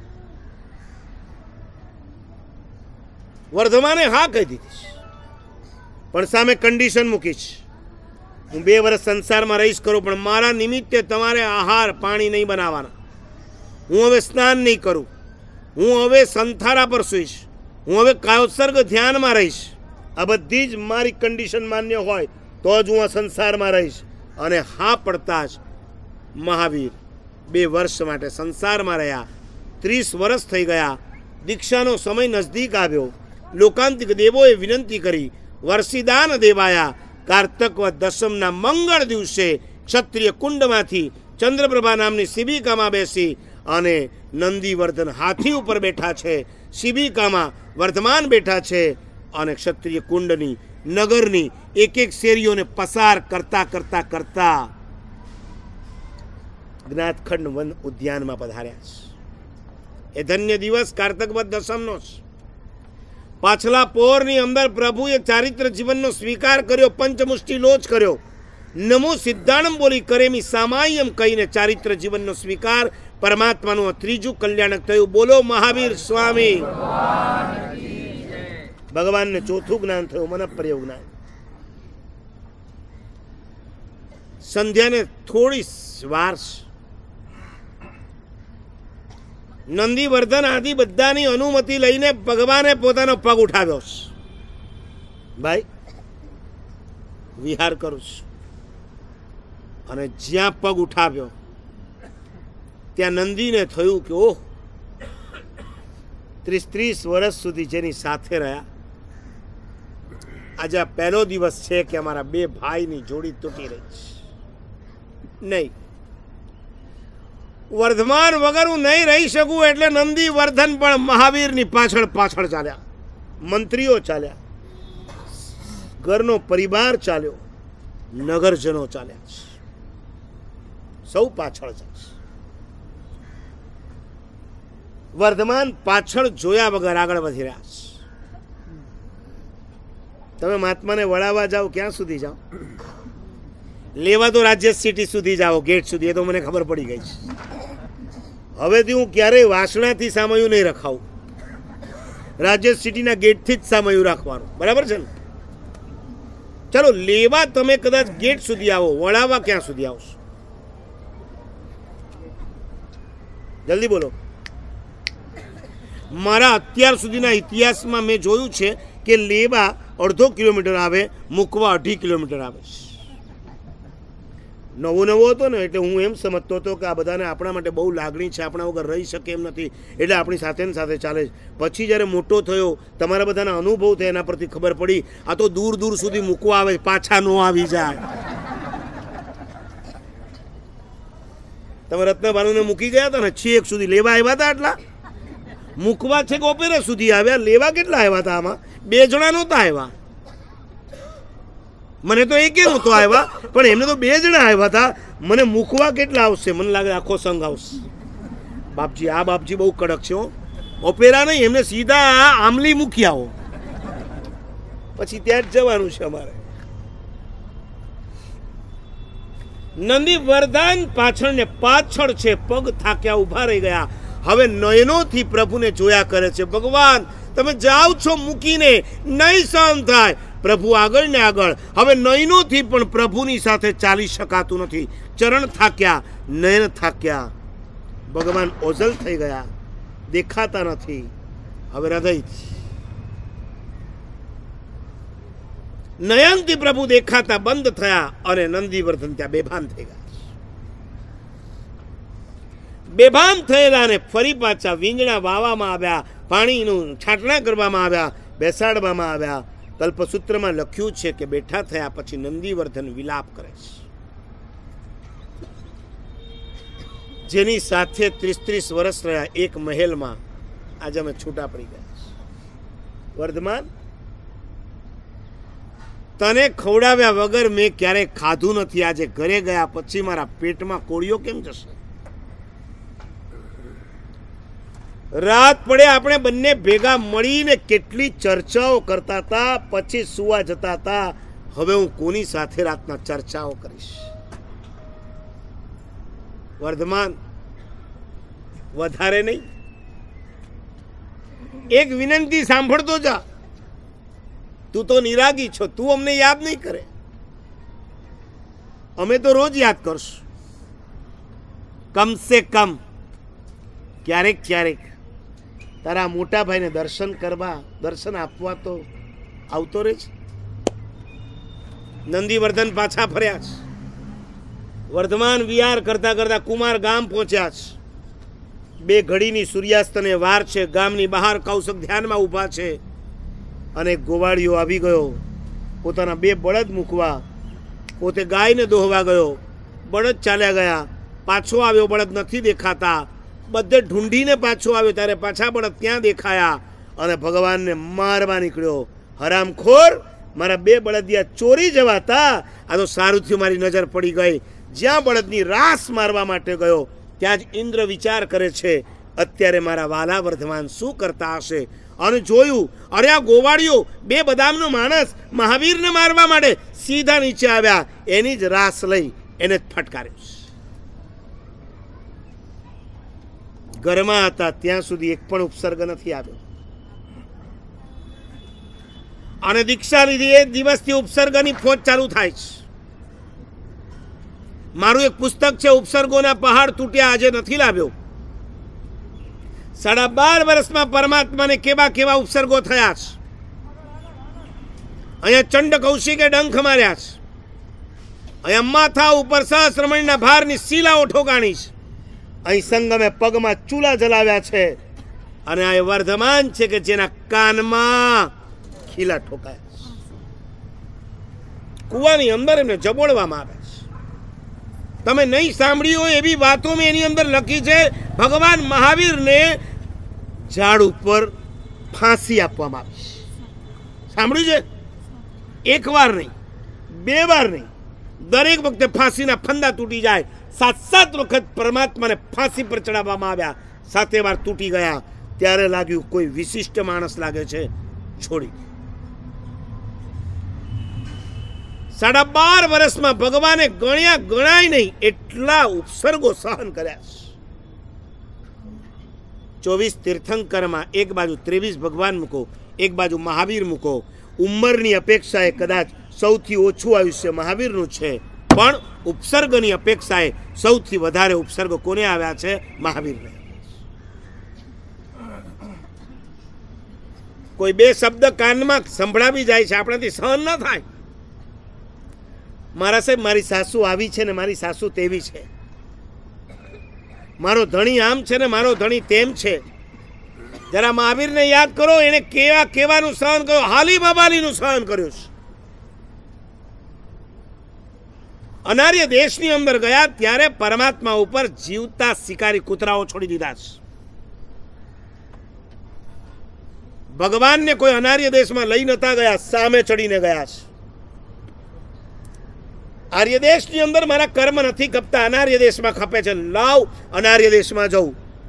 વર્ધમાને હા કહી દીધી પણ સામે કન્ડિશન મૂકી છે. હું બે વર્ષ સંસારમાં રહીશ કરું પણ મારા નિમિત્તે તમારે આહાર પાણી નહીં બનાવવાના. હું હવે સ્નાન નહીં કરું. હું હવે સંથારા પર સૂઈશ. હું હવે કાયોત્સર્ગ ધ્યાનમાં રહીશ. આ બધી જ મારી કન્ડિશન માન્ય હોય તો જ હું આ સંસારમાં રહીશ. અને હા પડતા જ મહાવીર બે વર્ષ માટે સંસારમાં રહ્યા. ત્રીસ વર્ષ થઈ ગયા. દીક્ષાનો સમય નજદીક આવ્યો. લોકાંતિક દેવોએ વિનંતી કરી. વર્ષિદાન દેવાયા. કાર્તકવદ દસમના મંગળ દિવસે ક્ષત્રિય કુંડમાંથી ચંદ્રપ્રભા નામની શિબિકામાં બેસી અને નંદીવર્ધન હાથી ઉપર બેઠા છે, શિબિકામાં વર્ધમાન બેઠા છે અને ક્ષત્રિય કુંડની નગરની એક એક શેરીઓને પસાર કરતા કરતા કરતા જ્ઞાતખંડ વન ઉદ્યાનમાં પધાર્યા છે. એ ધન્ય દિવસ કાર્તકવદ દસમનો છે. પાછલા પોરની અંદર પ્રભુએ ચારિત્ર જીવનનો સ્વીકાર કર્યો, પંચમુષ્ટિ લોચ કર્યો. નમો સિદ્ધાણમ બોલી કરેમી સામાયમ કહીને ચારિત્ર જીવનનો સ્વીકાર પરમાત્માનું ત્રીજું કલ્યાણક થયું. બોલો મહાવીર સ્વામી. ભગવાનને ચોથું જ્ઞાન થયું, મને પ્રયોગ જ્ઞાન. સંધ્યાને થોડી વાર નંદીવર્ધન આદિ બધાની અનુમતિ લઈને ભગવાને પોતાનો પગ ઉઠાવ્યો છે. ભાઈ વિહાર કરું છું, અને જ્યાં પગ ઉઠાવ્યો ત્યાં નંદીને થયું કે ઓહ, ત્રીસ ત્રીસ વર્ષ સુધી જેની સાથે રહ્યા, આજે આ પહેલો દિવસ છે કે અમારા બે ભાઈની જોડી તૂટી રહી છે. નહીં, વર્ધમાન વગર હું નહીં રહી શકું એટલે નંદી વર્ધન પણ મહાવીરની પાછળ પાછળ ચાલ્યા. મંત્રીઓ ચાલ્યા, ઘરનો પરિવાર ચાલ્યો, નગરજનો ચાલ્યા છે, સૌ પાછળ ચાલશે. વર્ધમાન પાછળ જોયા વગર આગળ વધી રહ્યા છે. તમે મહાત્માને વળાવવા જાઓ, ક્યાં સુધી જાઓ? લેવા તો રાજ્ય સિટી સુધી જાઓ, ગેટ સુધી, એ તો મને ખબર પડી ગઈ છે. હવેથી હું ક્યારેય વાસણાથી સામયું નહીં રખાવું, રાજ્ય સિટીના ગેટથી જ સામયું રાખવાનું. બરાબર છે ને? ચલો, લેવા તમે કદાચ ગેટ સુધી આવો, વળાવવા ક્યાં સુધી આવશો? જલ્દી બોલો. મારા અત્યાર સુધીના ઇતિહાસમાં મેં જોયું છે કે લેવા અડધો કિલોમીટર આવે, મૂકવા અઢી કિલોમીટર આવે. નવો નવો હતો ને એટલે હું એમ સમજતો હતો કે આ બધાને આપણા માટે બહુ લાગણી છે, આપણા વગર રહી શકે એમ નથી, એટલે આપણી સાથે ને સાથે ચાલે છે. પછી જ્યારે મોટો થયો, તમારા બધાના અનુભવ થયા, એના પરથી ખબર પડી આ તો દૂર દૂર સુધી મૂકવા આવે, પાછા ન આવી જાય. તમે રત્નભાનુને મૂકી ગયા હતા ને છેક સુધી, લેવા આવ્યા હતા આટલા મૂકવા છે કે ઓપેરા સુધી આવ્યા. લેવા કેટલા આવ્યા હતા? આમાં બે જણા નહોતા આવ્યા, મને તો એકે નહોતો આવ્યા, પણ એમને તો બે જણા આવ્યા હતા. મને મૂકવા કેટલા આવશે? મને લાગે આખો સંઘ આવશે. બાપજી, આ બાપજી બહુ કડક છે. ઓપેરા નહીં, એમને સીધા આમલી મૂકી આવો, પછી ત્યાં જ જવાનું છે અમારે. નંદી વર્ધન પાછળ ને પાછળ છે, પગ થાક્યા ઉભા રહી ગયા. હવે નયનોથી પ્રભુને જોયા કરે છે. ભગવાન તમે જાઓ છો મૂકીને, નહીં સહન થાય. પ્રભુ આગળ ને આગળ. હવે નયનોથી પણ પ્રભુની સાથે ચાલી શકાતું નથી. ચરણ થાક્યા, નયન થાક્યા. ભગવાન ઓઝલ થઈ ગયા, દેખાતા નથી. હવે હૃદયથી નયનથી પ્રભુ દેખાતા બંધ થયા, અને નંદીવર્ધન ત્યાં બેભાન થઈ ગયા. બેભાન થયેલા ને ફરી પાછા વીંજણા વાવવામાં આવ્યા, પાણીનું છાંટણા કરવામાં આવ્યા, બેસાડવામાં આવ્યા. કલ્પસૂત્રમાં લખ્યું છે કે બેઠા થયા પછી નંદીવર્ધન વિલાપ કરે છે. જેની સાથે ત્રીસ ત્રીસ વર્ષ રહ્યા એક મહેલમાં, આજે અમે છૂટા પડી ગયા. વર્ધમાન, તને ખવડાવ્યા વગર મેં ક્યારેય ખાધું નથી. આજે ઘરે ગયા પછી મારા પેટમાં કોળિયો કેમ જશે? રાત પડે આપણે બંને ભેગા મળીને કેટલી ચર્ચાઓ કરતા હતા, પછી સુવા જતા હતા. હવે હું કોની સાથે રાતના ચર્ચાઓ કરીશ? વર્ધમાન, વધારે નહીં, એક વિનંતી સાંભળતો જા. તું તો નિરાગી છો, તું અમને યાદ નહીં કરે, અમે તો રોજ યાદ કરશું. કમ સે કમ ક્યારેક ક્યારેક તારા મોટા ભાઈને દર્શન કરવા, દર્શન આપવા તો આવતો રહે છે. નંદીવર્ધન પાછા ફર્યા છે. વર્ધમાન વિહાર કરતા કરતા કુમાર ગામ પહોંચ્યા છે. બે ઘડીની સૂર્યાસ્તને વાર છે. ગામની બહાર કૌશક ધ્યાનમાં ઊભા છે, અને ગોવાળિયો આવી ગયો પોતાના બે બળદ મૂકવા. પોતે ગાયને દોહવા ગયો, બળદ ચાલ્યા ગયા. પાછો આવ્યો, બળદ નથી દેખાતા. બધે ઢૂંઢીને પાછો આવ્યો, ત્યારે પાછા બળદ ત્યાં દેખાયા, અને ભગવાનને મારવા નીકળ્યો. હરામખોર, મારા બે બળદિયા ચોરી જવાતા, આ તો સારું થયું મારી નજર પડી ગઈ. જ્યાં બળદની રાસ મારવા માટે ગયો ત્યાં જ ઇન્દ્ર વિચાર કરે છે, અત્યારે મારા વાલા વર્ધમાન શું કરતા હશે? અને જોયું, અરે આ ગોવાળીઓ બે બદામનો માણસ મહાવીરને મારવા માટે સીધા નીચે આવ્યા, એની જ રાસ લઈ એને જ ફટકાર્યો. ઘરમાં હતા ત્યાં સુધી એક પણ ઉપસર્ગ નથી આવ્યો, અને દીક્ષા લીધી એ દિવસથી ઉપસર્ગની ફોજ ચાલુ થાય છે. મારું એક પુસ્તક છે, ઉપસર્ગોના પહાડ તૂટ્યા, આજે નથી લાવ્યો. સાડા બાર વર્ષમાં પરમાત્માને કેવા કેવા ઉપસર્ગો થયા છે. અહીંયા ચંડ કૌશિકે ડંખ માર્યા છે, અહીંયા માથા ઉપર સહસ્રમણીના ભારની શીલાઓ ઠોકાણી છે, અહીં સંગમે પગમાં ચૂલા જલાવ્યા છે, અને આ વર્ધમાન છે કે જેના કાનમાં ખીલા ઠોકાયા છે. કુવાની અંદર એમને જબોળવામાં આવે છે. તમે નહીં સાંભળી હોય એવી વાતો મેં એની અંદર લખી છે. ભગવાન મહાવીરને ઝાડ ઉપર ફાંસી આપવામાં આવી છે. સાંભળ્યું છે? એક વાર નહીં, બે વાર નહીં, દરેક વખતે ફાંસીના ફંદા તૂટી જાય. સાત સાત વખત પરમાત્માને ફાંસી પર ચડાવવામાં આવ્યા, સાતે વાર તૂટી ગયા. ત્યારે લાગ્યું કોઈ વિશિષ્ટ માણસ લાગે છે, છોડી. સાડા બાર વર્ષમાં ભગવાને ગણ્યા ગણાય નહીં એટલા ઉપસર્ગો સહન કર્યા છે. ચોવીસ તીર્થંકરમાં એક બાજુ ત્રેવીસ ભગવાન મૂકો, એક બાજુ મહાવીર મૂકો. ઉંમરની અપેક્ષાએ કદાચ સૌથી ઓછું આયુષ્ય મહાવીરનું છે, પણ ઉપસર્ગની અપેક્ષાએ સૌથી વધારે ઉપસર્ગ કોને આવ્યા છે? મહાવીરને. કોઈ બે શબ્દ કાનમાં સંભળાવી જાય છે, આપણાથી સહન ન થાય. મારા સાહેબ, મારી સાસુ આવી છે ને મારી સાસુ તેવી છે, મારો ધણી આમ છે ને મારો ધણી તેમ છે. જરા મહાવીરને યાદ કરો, એને કેવા કેવાનું સહન કર્યું, હાલી બાબાલીનું સહન કર્યું છે. અનાર્ય દેશની અંદર ગયા ત્યારે પરમાત્મા ઉપર જીવતા શિકારી કૂતરાઓ છોડી દીધા છે. ભગવાનને કોઈ અનાર્ય દેશમાં લઈ નતા ગયા, સામે ચડીને ગયા છે. આર્ય દેશની અંદર મારા કર્મ નથી ખપતા, અનાર્ય દેશમાં ખપે છે, લાવ અનાર્ય દેશમાં જવું.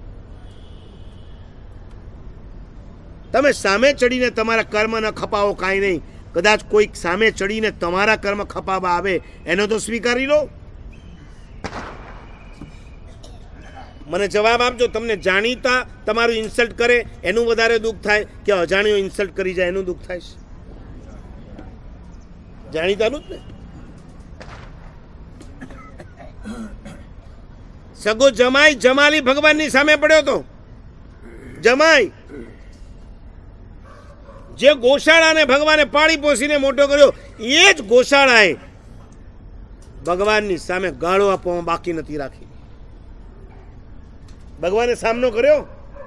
તમે સામે ચડીને તમારા કર્મ ન ખપાવો, કાંઈ નહીં. કદાચ કોઈક સામે ચડીને તમારા કર્મ ખપાવવા આવે, એનો તો સ્વીકારી લો. મને જવાબ આપજો, તમને જાણીતા તમારું ઇન્સલ્ટ કરે એનું વધારે દુઃખ થાય કે અજાણ્યો ઇન્સલ્ટ કરી જાય એનું દુઃખ થાય છે? જાણીતાનું જ ને. સગો જમાઈ જમાલી ભગવાનની સામે પડ્યો તો. જમાઈ જે ગોશાળાને ભગવાને પાળી પોસીને મોટો કર્યો, એ જ ગોશાળાએ ભગવાનની સામે ગાળો આપવામાં બાકી નથી રાખી. ભગવાને સામનો કર્યો.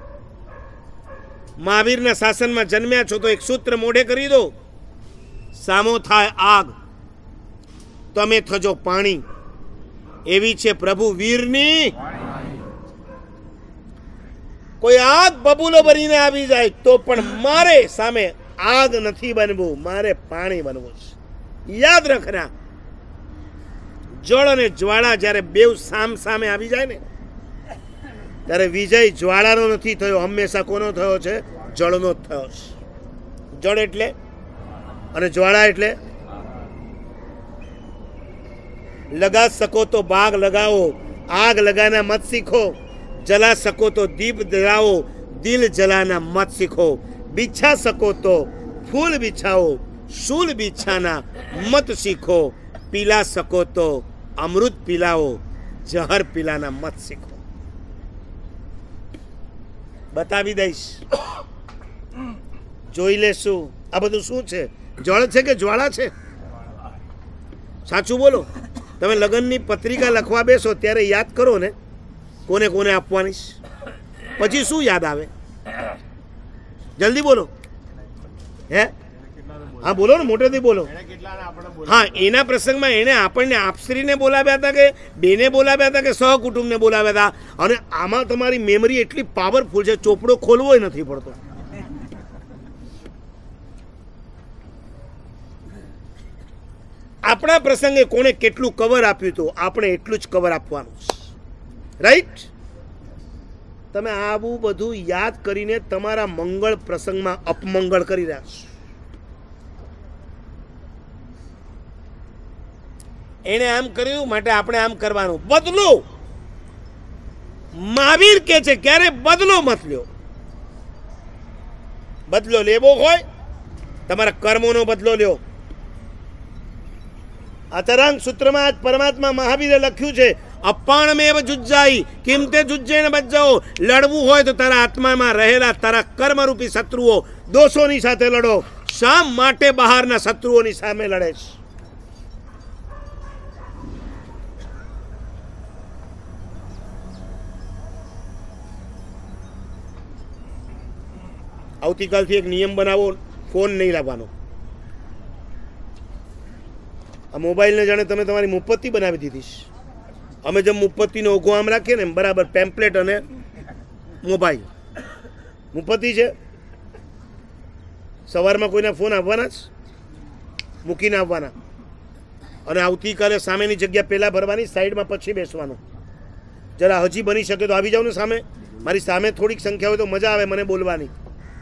મહાવીરના શાસનમાં જન્મ્યા છો તો એક સૂત્ર મોઢે કરી દો, સામો થાય આગ, તમે થજો પાણી. એવી છે પ્રભુ વીરની. કોઈ આગ બબૂલો બનીને આવી જાય તો પણ મારે સામે આગ નથી બનવું, મારે પાણી બનવું છે. યાદ રાખના, જળ અને જ્વાળા જ્યારે બેવ સામ સામે આવી જાય ને ત્યારે વિજય જ્વાળાનો નથી થયો, હંમેશા કોનો થયો છે? જળનો જ થયો છે. જળ એટલે અને જ્વાળા એટલે લગા સકો તો બાગ લગાવો, આગ લગાના મત सीखो, जला सको तो दीप जलाओ, दिल जलाना मत सीखो, बिछा सको तो फूल बिछाओ, शूल बिछाना मत सीखो, पीला सको तो अमृत पिलाओ, जहर पिलाना मत सीखो. બતાવી દઈશ, જોઈ લેશું. આ બધું શું છે? જળ છે કે જ્વાળા છે? સાચું બોલો. તમે લગ્નની પત્રિકા લખવા બેસો ત્યારે યાદ કરો ને કોને કોને આપવાની, પછી શું યાદ આવે? જલ્દી બોલો. હે હા બોલો ને, મોટેથી બોલો. હા, એના પ્રસંગમાં એણે આપણને આપશ્રીને બોલાવ્યા હતા કે બેને બોલાવ્યા હતા કે સહકુટુંબને બોલાવ્યા હતા. અને આમાં તમારી મેમરી એટલી પાવરફુલ છે, ચોપડો ખોલવો નથી પડતો. આપણા પ્રસંગે કોણે કેટલું કવર આપ્યું હતું, આપણે એટલું જ કવર આપવાનું છે. રાઈટ? તમે આવું બધું યાદ કરીને તમારા મંગળ પ્રસંગમાં અપમંગળ કરી રહ્યા છો. એને આમ કર્યું માટે આપણે આમ કરવાનું. બદલો. મહાવીર કે છે ક્યારે બદલો મત લ્યો. બદલો લેવો હોય તમારા કર્મોનો બદલો લ્યો. અતરાંગ સૂત્રમાં આજ પરમાત્મા મહાવીરે લખ્યું છે અપાણમેવ જુજ્જાઈ કિંમતે જુજ્જેન બચ્ચાઓ. લડવું હોય તો તારા આત્મામાં રહેલા તારા કર્મરૂપી શત્રુઓ દોષોની સાથે લડો. શા માટે બહારના શત્રુઓની સામે લડે છે? આવતીકાલથી એક નિયમ બનાવો, ફોન નહીં લાવવાનો. આ મોબાઈલને જાણે તમે તમારી મુપત્તિ બનાવી દીધી. અમે જેમ મુપત્તિનો ઓઘો આમ રાખીએ ને બરાબર પેમ્પલેટ અને મોબાઈલ મુપત્તિ છે. સવારમાં કોઈના ફોન આવવાના જ મૂકીને આવવાના અને આવતીકાલે સામેની જગ્યા પહેલાં ભરવાની, સાઈડમાં પછી બેસવાનું. જરા હજી બની શકે તો આવી જાવ ને સામે. મારી સામે થોડીક સંખ્યા હોય તો મજા આવે મને બોલવાની.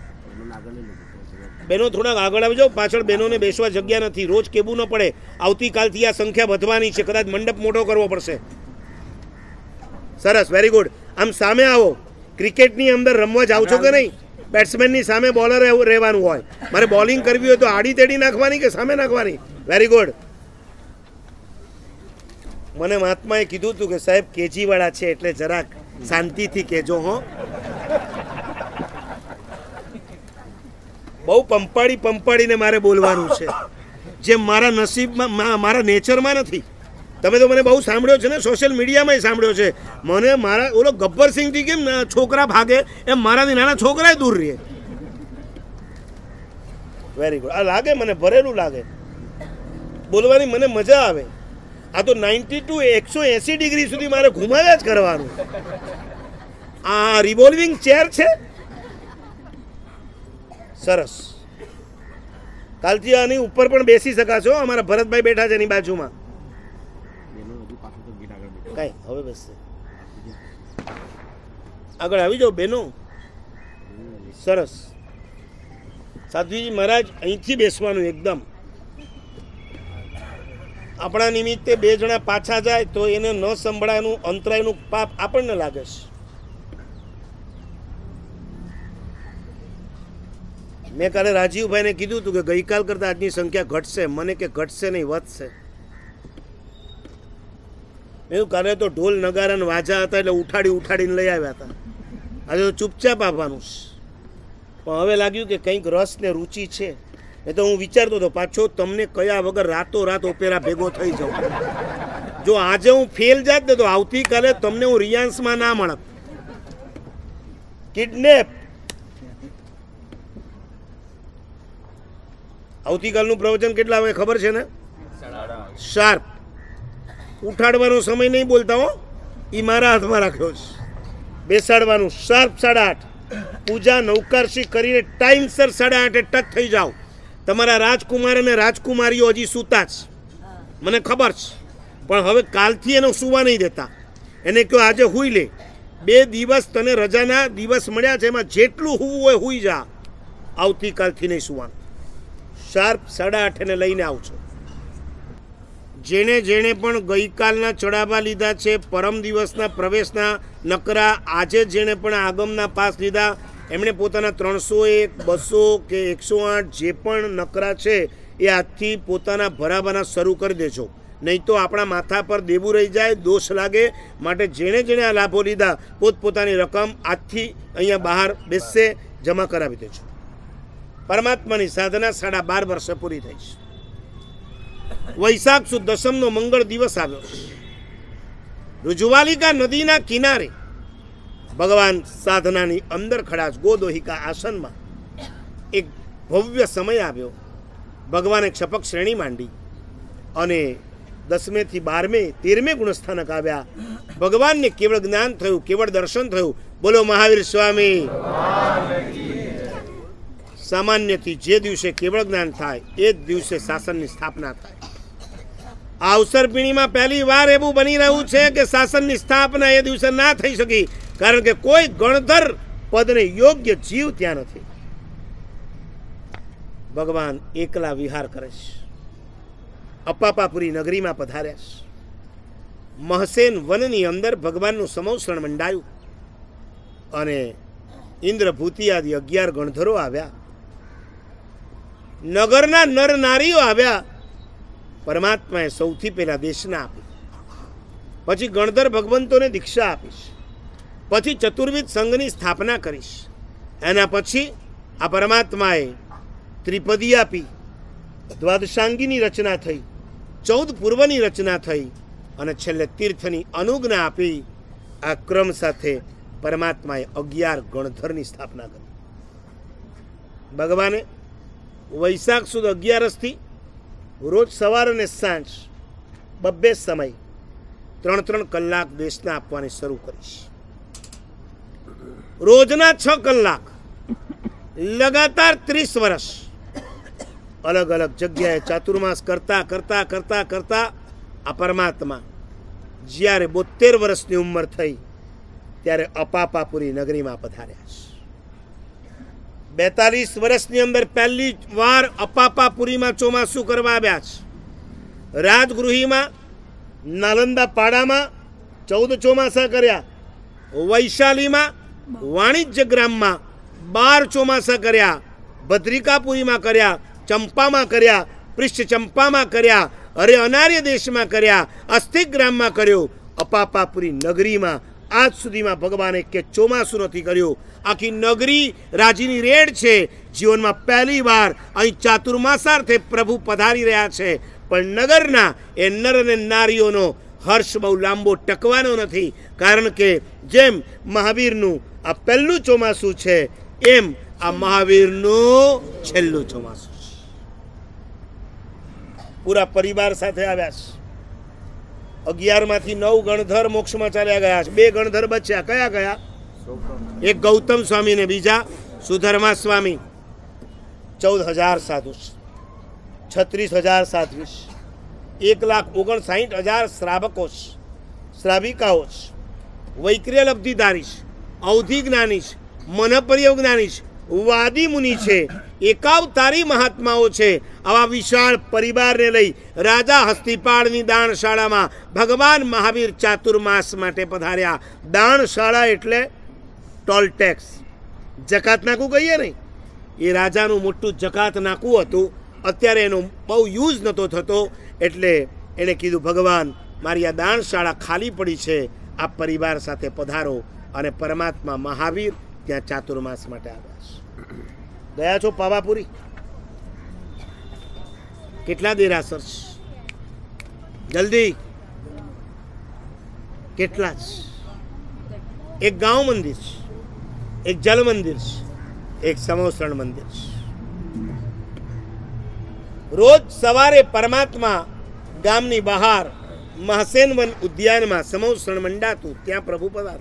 બહેનો થોડાક આગળ આવી જાઓ, પાછળ બહેનોને બેસવા જગ્યા નથી. રોજ કેવું ન પડે. આવતીકાલથી આ સંખ્યા વધવાની છે, કદાચ મંડપ મોટો કરવો પડશે. સરસ, વેરી ગુડ. આમ સામે આવો. ક્રિકેટની અંદર રમવા જાવ છો કે નહીં? બેટ્સમેનની સામે બોલર રહેવાનું હોય. મારે બોલિંગ કરવી હોય તો આડી તેડી નાખવાની કે સામે નાખવાની? Very good. મને મહાત્માએ કીધું હતું કે સાહેબ કેજીવાળા છે એટલે જરાક શાંતિથી કહેજો હો. બહુ પંપાડી પંપાડીને મારે બોલવાનું છે, જે મારા નસીબમાં મારા નેચરમાં નથી. તમે તો મને બહુ સાંભળ્યો છે ને, સોશિયલ મીડિયામાં સાંભળ્યો છે. મને મારા ઓલો ગબ્બર સિંહથી કેમ છોકરા ભાગે એમ મારાથી નાના છોકરા દૂર રહે. Very good. આ લાગે મને ભરેલું લાગે, બોલવાની મને મજા આવે. આ તો નાઇન્ટી ટુ એકસો એસી ડિગ્રી સુધી મારે ઘુમાવ્યા જ કરવાનું. આ રિવોલ્વિંગ ચેર છે. સરસ. કાલથી આની ઉપર પણ બેસી શકાશો. અમારા ભરતભાઈ બેઠા છે એની બાજુમાં. કઈ હવે બેસશે. આગળ આવી જાઓ બેનો. સરસ. સાધ્વીજી મહારાજ અહીંથી બેસવાનું એકદમ. આપણા નિમિત્તે બે જણા પાછા જાય તો એને ન સંભળાયનું અંતરાયનું પાપ આપણને લાગે છે. મેં કાલે રાજીવભાઈને કીધું હતું કે ગઈકાલ કરતાં આજની સંખ્યા ઘટશે. મને કે ઘટશે નહીં, વધશે. મેં કાલે તો ઢોલ નગારા વાજા હતા એટલે ઉઠાડી ઉઠાડીને લઈ આવ્યા હતા. આજે તો ચૂપચાપ આવવાનું છે. પણ હવે લાગ્યું કે કંઈક રસ ને રુચિ છે. એ તો હું વિચારતો હતો પાછો તમને કયા વગર રાતો રાત ઓપેરા ભેગો થઈ જાઉં. જો આજે હું ફેલ જાત ને તો આવતીકાલે તમને હું રિયાન્સમાં ના મળત. કિડનેપ. આવતીકાલનું પ્રવચન કેટલા આવે ખબર છે ને? શાર્પ. ઉઠાડવાનો સમય નહીં બોલતા હો, એ મારા હાથમાં રાખ્યો છે. બેસાડવાનું શાર્પ સાડા આઠ. પૂજા નૌકારશી કરીને ટાઈમસર સાડા આઠે ટચ થઈ જાઓ. તમારા રાજકુમાર અને રાજકુમારીઓ હજી સૂતા જ મને ખબર છે, પણ હવે કાલથી એનો સુવા નહીં દેતા. એને કહો આજે હુઈ લે. બે દિવસ તને રજાના દિવસ મળ્યા છે, એમાં જેટલું હુવું હોય હુઈ જા. આવતીકાલથી નહીં સુવાનું. શાર્પ સાડા આઠને લઈને આવજો. જેણે જેણે પણ ગઈકાલના ચડાવવા લીધા છે, પરમ દિવસના પ્રવેશના નકરા, આજે જેણે પણ આગમના પાસ લીધા, એમણે પોતાના ત્રણસો એક બસો કે એકસો આઠ જે પણ નકરા છે એ આજથી પોતાના ભરાવાના શરૂ કરી દેજો. નહીં તો આપણા માથા પર દેવું રહી જાય, દોષ લાગે. માટે જેણે જેણે આ લાભો લીધા પોતપોતાની રકમ આજથી અહીંયા બહાર બેસશે, જમા કરાવી દેજો. પરમાત્માની સાધના સાડા બાર વર્ષે પૂરી થઈ છે. વૈશાખ સુદ દસમનો મંગળ દિવસ આવ્યો. રુજવાલિકા નદીના કિનારે ભગવાન સાધનાની અંદર ખડા ગોદોહિકા આસનમાં એક ભવ્ય સમય આવ્યો. ભગવાને ક્ષપક શ્રેણી માંડી અને દસમેથી બારમે તેરમે ગુણસ્થાનક આવ્યા. ભગવાનને કેવળ જ્ઞાન થયું, કેવળ દર્શન થયું. બોલો મહાવીર સ્વામી. સામાન્યથી જે દિવસે કેવળ જ્ઞાન થાય એ જ દિવસે શાસનની સ્થાપના થાય. આ અવસરપીણીમાં પહેલી વાર એવું બની રહ્યું છે કે શાસનની સ્થાપના એ દિવસે ના થઈ શકી, કારણ કે કોઈ ગણધર પદને યોગ્ય જીવ ત્યાં નથી. ભગવાન એકલા વિહાર કરે છે. અપાપાપુરી નગરીમાં પધાર્યા છે. મહસેન વનની અંદર ભગવાનનું સમૌસણ મંડાયું અને ઇન્દ્ર ભૂતિયાદી અગિયાર ગણધરો આવ્યા. નગરના નર નારીઓ આવ્યા. પરમાત્માએ સૌથી પહેલા દેશના આપી, પછી ગણધર ભગવંતોને દીક્ષા આપીશ, પછી ચતુર્વિધ સંઘની સ્થાપના કરીશ. એના પછી આ પરમાત્માએ ત્રિપદી આપી, દ્વાદશાંગીની રચના થઈ, ચૌદ પૂર્વની રચના થઈ અને છેલ્લે તીર્થની અનુજ્ઞા આપી. આ ક્રમ સાથે પરમાત્માએ અગિયાર ગણધરની સ્થાપના કરી. ભગવાને વૈશાખ સુદ અગિયારસથી રોજ સવાર અને સાંજ બબ્બે સમય ત્રણ ત્રણ કલાક દેશના આપવાની શરૂ કરીશ. રોજના છ કલાક લગાતાર ત્રીસ વર્ષ અલગ અલગ જગ્યાએ ચાતુર્માસ કરતા કરતા કરતા કરતા આ પરમાત્મા જ્યારે બોતેર વર્ષની ઉંમર થઈ ત્યારે અપાપાપુરી નગરીમાં પધાર્યા છે. બેતાલીસ વર્ષની અંદર પહેલી વાર અપાપાપુરીમાં ચોમાસું કરવા આવ્યા છે. રાજગૃહીમાં નાલંદા પાડામાં ચૌદ ચોમાસા કર્યા. વૈશાલીમાં વાણિજ્ય ગ્રામમાં બાર ચોમાસા કર્યા. ભદ્રિકાપુરીમાં કર્યા, ચંપામાં કર્યા, પૃષ્ઠ ચંપામાં કર્યા, અરે અનાર્ય દેશમાં કર્યા, અસ્થિક ગ્રામમાં કર્યો. અપાપાપુરી નગરીમાં આજ સુધીમાં ભગવાને કે ચોમાસું નથી કર્યું. આખી નગરી રાજીની રેડ છે. જીવનમાં પહેલી વાર અહીં ચાતુર્માસાર્થે પ્રભુ પધારી રહ્યા છે. પણ નગરના એ નર અને નારીઓનો હર્ષ બહુ લાંબો ટકવાનો નથી, કારણ કે જેમ મહાવીરનું આ પહેલું ચોમાસું છે એમ આ મહાવીરનું છેલ્લું ચોમાસું છે. પૂરા પરિવાર સાથે આવ્યા છે. અગિયાર માંથી નવ ગણધર મોક્ષમાં ચાલ્યા ગયા છે. બે ગણધર બચ્યા. કયા કયા? એક ગૌતમ સ્વામી ને બીજા સુધર્મા સ્વામી. ચૌદ હજાર સાધુ, છત્રીસ હજાર સાધ્વીસ, એક લાખ ઓગણસાઠ હજાર શ્રાવકો શ્રાવિકાઓ, વૈક્રિય લબ્ધિધારી, અવધિ જ્ઞાની, મનપર્ય જ્ઞાની, વાદી મુનિ છે, એકાવતારી મહાત્માઓ છે. આવા વિશાળ પરિવારને લઈ રાજા હસ્તિપાળની દાણશાળામાં ભગવાન મહાવીર ચાતુર્માસ માટે પધાર્યા. દાણશાળા એટલે ટોલ ટેક્સ, જકાત નાકું કહીએ નહીં, એ રાજાનું મોટું જકાત નાકું હતું. અત્યારે એનો બહુ યુઝ નહોતો થતો, એટલે એણે કીધું ભગવાન મારી આ દાણશાળા ખાલી પડી છે, આ પરિવાર સાથે પધારો. અને પરમાત્મા મહાવીર ત્યાં ચાતુર્માસ માટે આવ્યા છે. ગયા છો પાવાપુરી? કેટલા દેરાસર છે? જલ્દી કેટલા છે? એક ગાંવ મંદિર છે, એક જલ મંદિર છે, એક સમોસણ મંદિર છે. રોજ સવારે પરમાત્મા ગામની બહાર મહસેનવન ઉદ્યાનમાં સમોસણ મંડાતું, ત્યાં પ્રભુ પધાર.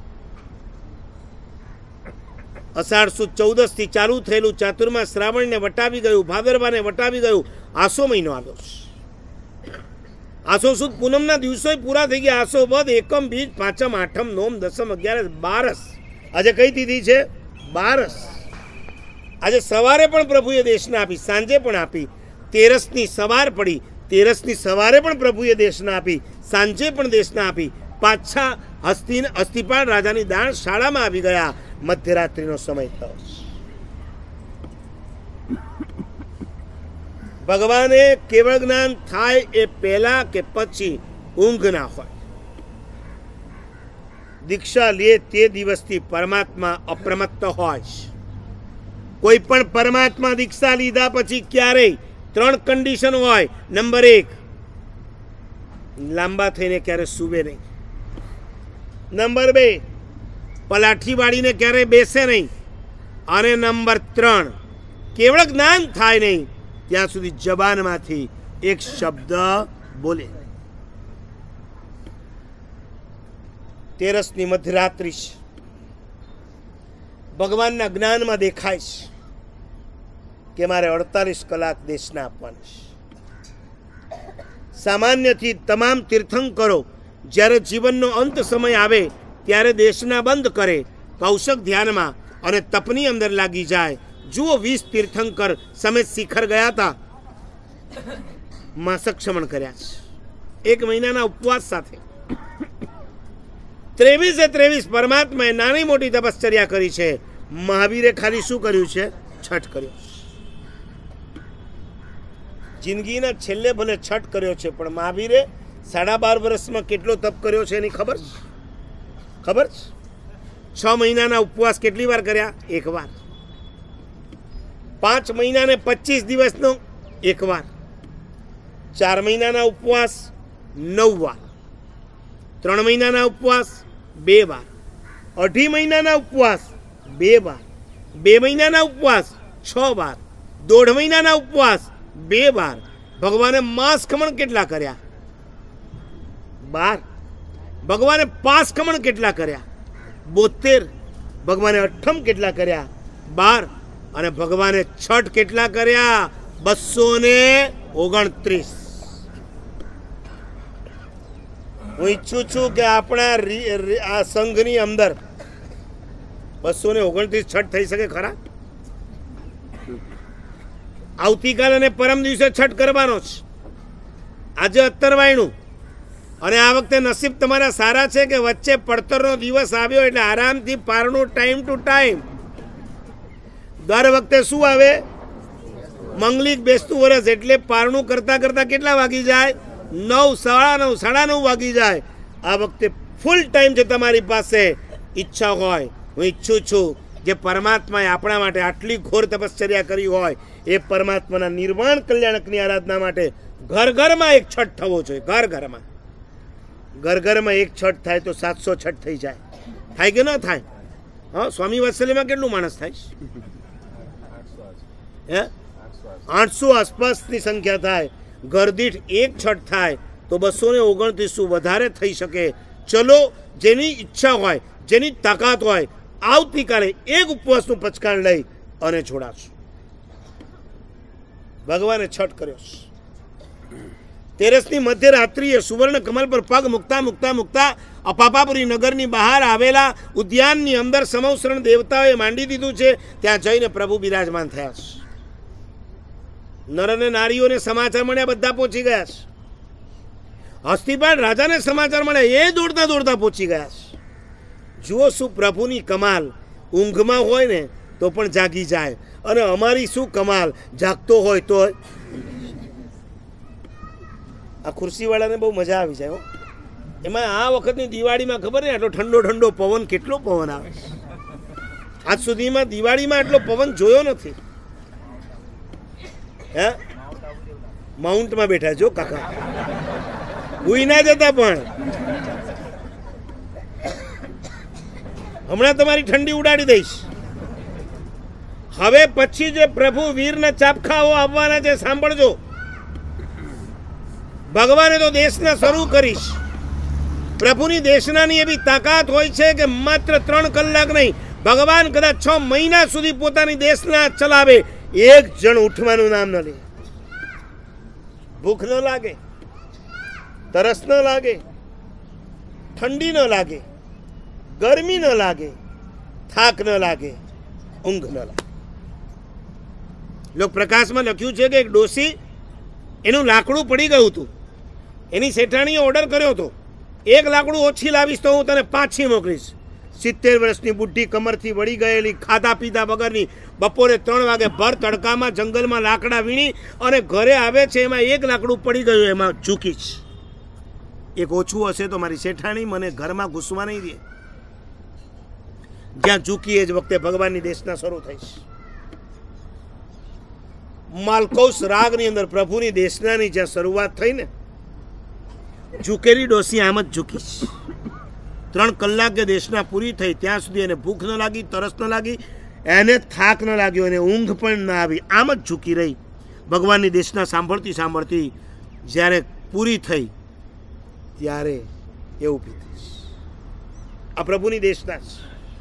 અષાઢ સુદ ચૌદસ થી ચાલુ થયેલું ચાતુર્માસ શ્રાવણને વટાવી ગયું, ભાદરવાને વટાવી ગયું. આસો મહિનો આવ્યો છે. આસો સુદ પૂનમના દિવસો પૂરા થઈ ગયા. આસો વદ, એકમ, બીજ, પાંચમ, આઠમ, નોમ, દસમ, અગિયારસ, બારસ. આજે કઈ તિથિ છે? બારસ. આજે સવારે પણ પ્રભુએ દેશના આપી, સાંજે પણ આપી. તેરસની સવાર પડી, તેરસની સવારે પણ પ્રભુએ દેશના આપી, સાંજે પણ દેશના આપી. પાછા હસ્તી હસ્તિપાળ રાજાની દાણ શાળામાં આવી ગયા. મધ્યરાત્રિનો સમય થયો. ભગવાને કેવળ જ્ઞાન થાય એ પહેલા કે પછી ઊંઘ ના હોય. દીક્ષા લે તે દિવસથી પરમાત્મા અપ્રમત્ત હોય. કોઈ પણ પરમાત્મા દીક્ષા લીધા પછી ક્યારેય ત્રણ કન્ડિશન હોય. નંબર એક, લાંબા થઈને ક્યારે સૂવે નહીં. નંબર બે, પલાઠી વાળીને ક્યારેય બેસે નહીં. અને નંબર ત્રણ, કેવળ જ્ઞાન થાય નહીં ત્યાં સુધી જબાનમાંથી એક શબ્દ બોલે. તેરસની મધ્યરાત્રિ ભગવાનના જ્ઞાનમાં દેખાય છે કે મારે અડતાલીસ કલાક દેશના આપવાની છે. સામાન્યથી તમામ તીર્થંકરો જ્યારે જીવનનો અંત સમય આવે ત્યારે દેશના બંધ કરે, કૌશક ધ્યાનમાં અને તપની અંદર લાગી જાય. જુઓ, વીસ તીર્થંકર સમેત શિખર ગયા હતા, માસક ક્ષમણ કર્યા છે એક મહિનાના ઉપવાસ સાથે. ત્રેવીસે ત્રેવીસ પરમાત્માએ નાની મોટી તપશ્ચર્યા કરી છે. મહાવીરે ખાલી શું કર્યું છે? છઠ કર્યો. જિંદગીના છેલ્લે ભલે છઠ કર્યો છે, પણ મહાવીરે સાડા બાર વર્ષમાં કેટલો તપ કર્યો છે એની ખબર છે? ખબર છે? છ મહિનાના ઉપવાસ કેટલી વાર કર્યા? એક વાર. પાંચ મહિનાને પચીસ દિવસનો એક વાર. ચાર મહિનાના ઉપવાસ નવ વાર. ત્રણ મહિનાના ઉપવાસ બે વાર. અઢી મહિનાના ઉપવાસ બે વાર. બે મહિનાના ઉપવાસ છ વાર. દોઢ મહિનાના ઉપવાસ બે વાર. ભગવાને માસ ખમણ કેટલા કર્યા? બાર. ભગવાને પાસ ખમણ કેટલા કર્યા? બોતેર. ભગવાને અઠ્ઠમ કેટલા કર્યા? બાર. અને ભગવાને છઠ કેટલા કર્યા? બસો ને ઓગણત્રીસ. હું ઈચ્છું છું કે આપણા આ સંઘની અંદર બસો ને ઓગણત્રીસ છઠ થઈ શકે ખરા? આવતીકાલ અને પરમ દિવસે છઠ કરવાનો છે. આજે અત્તરવાયણું. અને આ વખતે નસીબ તમારા સારા છે કે વચ્ચે પડતરનો દિવસ આવ્યો એટલે આરામથી પારણું ટાઈમ ટુ ટાઈમ. દર વખતે શું આવે? મંગલિક બેસતું વરસ એટલે પારણું કરતા કરતા કેટલા વાગી જાય? નવ, સાડા નવ, સાડા નવ વાગી જાય. આ વખતે ફૂલ ટાઈમ છે તમારી પાસે. ઈચ્છા હોય, હું ઈચ્છું છું જે પરમાત્માએ આપણા માટે આટલી ઘોર તપશ્ચર્યા કરી હોય એ પરમાત્માના નિર્વાણ કલ્યાણકની આરાધના માટે ઘર ઘરમાં એક છઠ થવો જોઈએ. ઘર ઘરમાં ઘર ઘરમાં એક છઠ થાય તો સાતસો છઠ થઈ જાય. થાય કે ન થાય? હા, સ્વામી વાત્સલ્યમાં કેટલું માણસ થાય? હે, આઠસો આસપાસની સંખ્યા થાય. ઘરદીઠ એક છઠ થાય તો બસો ને ઓગણત્રીસ વધારે થઈ શકે. ચલો, જેની ઈચ્છા હોય, જેની તાકાત હોય, આવતીકાલે એક ઉપવાસનું પચકાણ લઈ અને છોડાશું. ભગવાને છઠ કર્યો. તેરસની મધ્યરાત્રિએ સુવર્ણ કમલ પર પગ મૂકતા મૂકતા મૂકતા અપાપાપુરી નગરની બહાર આવેલા ઉદ્યાનની અંદર સમવસરણ દેવતાઓએ માંડી દીધું છે. ત્યાં જઈને પ્રભુ બિરાજમાન થયા છે. નર અને નારીઓને સમાચાર મળ્યા, બધા પહોંચી ગયા છે. હસ્તિપાલ રાજાને સમાચાર મળ્યા, એ દોડતા દોડતા પહોંચી ગયા છે. જુઓ શું પ્રભુની કમાલ. ઊંઘમાં હોય ને તો પણ જાગી જાય. અને અમારી શું કમાલ, જાગતો હોય તો. આ ખુરશીવાળાને બહુ મજા આવી જાય. એમાં આ વખતની દિવાળીમાં ખબર ને આટલો ઠંડો ઠંડો પવન, કેટલો પવન આવે. આજ સુધીમાં દિવાળીમાં આટલો પવન જોયો નથી. હે, માઉન્ટમાં બેઠા જો કાકા, ભૂઈ ના જતા. પણ હમણાં તમારી ઠંડી ઉડાડી દઈશ. હવે પછી જે પ્રભુ વીરના ચાપખાઓ આવવાના છે, સાંભળજો. ભગવાને તો દેશના શરૂ કરીશ. પ્રભુની દેશનાની એવી તાકાત હોય છે કે માત્ર ત્રણ કલાક નહીં, ભગવાન કદાચ છ મહિના સુધી પોતાની દેશના ચલાવે. એક જણ ઉઠવાનું નામ ન લે. ભૂખ ન લાગે, તરસ ન લાગે, ઠંડી ન લાગે, ગરમી ન લાગે, થાક ન લાગે, ઊંઘ ન લાગે. લોક પ્રકાશમાં લખ્યું છે કે એક ડોસી, એનું લાકડું પડી ગયું હતું. એની શેઠાણીએ ઓર્ડર કર્યો હતો, એક લાકડું ઓછી લાવીશ તો હું તને પાછી મોકલીશ. સિત્તેર વર્ષની બુઢી, કમરથી વળી ગયેલી, ખાધા પીધા વગરની, બપોરે ત્રણ વાગે ભર તડકામાં જંગલમાં લાકડા વીણી અને ઘરે આવે છે. એમાં એક લાકડું પડી ગયું, એમાં ઝૂકીશ. એક ઓછું હશે તો મારી શેઠાણી મને ઘરમાં ઘૂસવા નહીં દે. જ્યાં ઝૂકી એ જ વખતે ભગવાનની દેશના શરૂ થઈશ. માલકૌસ રાગની અંદર પ્રભુની દેશનાની જ્યાં શરૂઆત થઈ ને, ઝૂકેલી ડોસી આમ જ ઝૂકીશ. ત્રણ કલાકે દેશના પૂરી થઈ ત્યાં સુધી એને ભૂખ ન લાગી, તરસ ન લાગી, એને થાક ન લાગ્યો, એને ઊંઘ પણ ના આવી. આમ જ ઝૂકી રહી. ભગવાનની દેશના સાંભળતી સાંભળતી જ્યારે પૂરી થઈ ત્યારે એ ઊભી થઈ. આ પ્રભુની દેશના છે.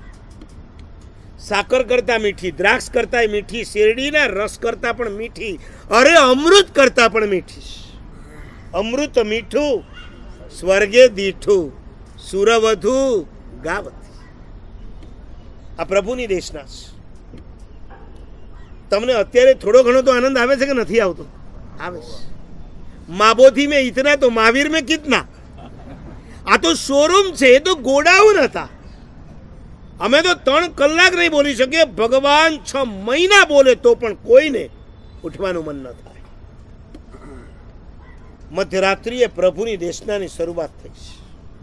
સાકર કરતા મીઠી, દ્રાક્ષ કરતા મીઠી, શેરડીના રસ કરતા પણ મીઠી, અરે અમૃત કરતા પણ મીઠી. અમૃત મીઠું સ્વર્ગે દીઠું સુરવધુ ગાવતી. આ પ્રભુની દેશના છે. તમને અત્યારે થોડો ઘણો તો આનંદ આવે છે કે નથી આવતો? આવે છે. માબોથી મેં ઇતના તો મહાવીર મેં કિતના. આ તો શોરૂમ છે, એ તો ગોડાઉન હતા. અમે તો ત્રણ કલાક નહીં બોલી શકીએ. ભગવાન છ મહિના બોલે તો પણ કોઈને ઉઠવાનું મન ન થાય. મધ્યરાત્રિએ પ્રભુની દેશનાની શરૂઆત થઈ છે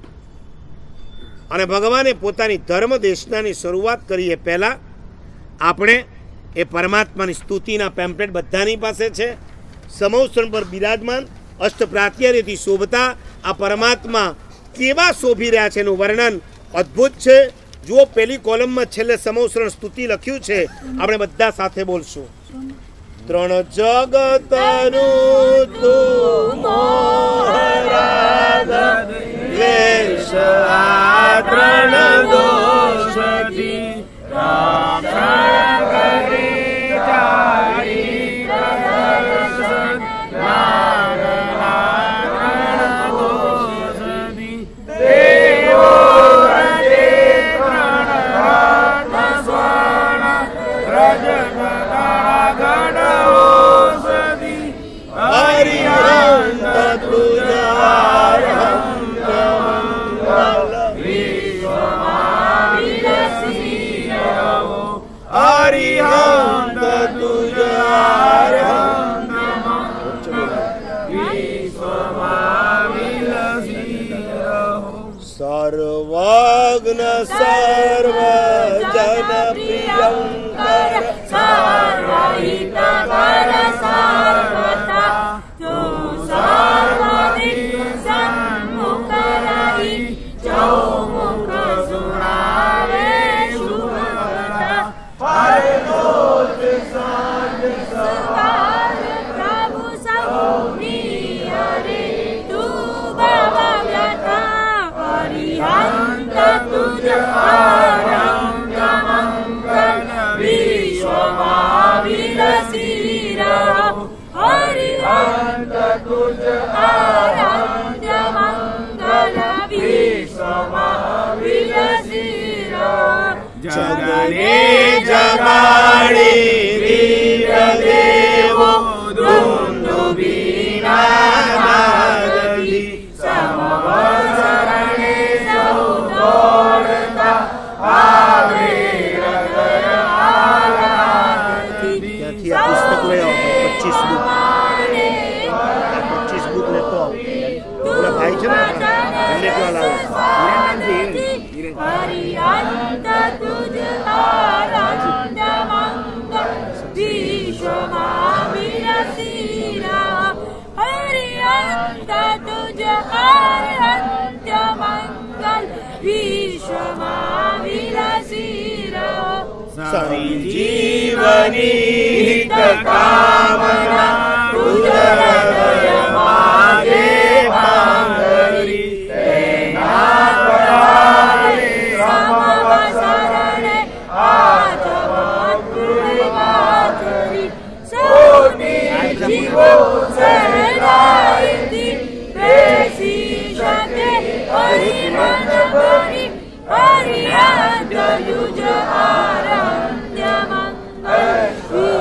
અને ભગવાને પોતાની ધર્મ દેશનાની શરૂઆત કરીએ પહેલા આપણે એ પરમાત્માની સ્તુતિના પેમ્પલેટ બધાની પાસે છે. સમોસણ પર બિરાજમાન અષ્ટપ્રાત્યારેથી શોભતા આ પરમાત્મા કેવા શોભી રહ્યા છે એનું વર્ણન અદ્ભુત છે. જુઓ, પેલી કોલમમાં છેલ્લે સમોસરણ સ્તુતિ લખ્યું છે. આપણે બધા સાથે બોલશું. ત્રણ જગતનું તું મોહરાગ દ્વેષ આ ત્રણ દોષથી રક્ષણ કરી તારી પ્રદર્શન નાગલા ત્રણ દોષથી દેવો રજે ત્રણ રત્ન સ્વર્ણ રજગણા ગણ ઔષધિ હરિહંત તુજા હરિહંત સર્વજ્ઞ સર્વજન પ્રિયંકર સર્વહિતકર સર્વતા તું સર્વદિક સન્મુખ રહી ચૌમુખ સુણાવે શુભકથા. પ્રભુ સૌની હરે તું ભવ વ્યથા હરિહંત તુજ અરંગ મંગલ વિશ્વમાં વિલસી રહો. હરિહંત તુજ અરંગ મંગલ વિશ્વમાં વિલસી રહો. જગને જગાડી વીર દેવો દુંદુભીના નાદથી સમવસરણે સૌ દોડતા આવે હૃદય આરાધથી. ત્યાંથી આ પુસ્તક લઈ આવો. પચીસ બુક પચીસ બુક લેતો આવો. પેલા ભાઈ છે ને એમને કેવા લાવો. હરિહંત તુજ આનંદ મંગલ વિશ્વમાં વિલસી રહો. હરિહંત તુજ આનંદ મંગલ વિશ્વમાં વિલસી રહો. સંજીવની હિત કામના તુજ હૃદય માગે પાંગરી તેના સમવસરણે આચમત્રુવાચરી સૌની જીવો સહેલાઈથી બેસી શકે હરિમન ભરી. હરિહંત યુજ આરણ્ય મંગલ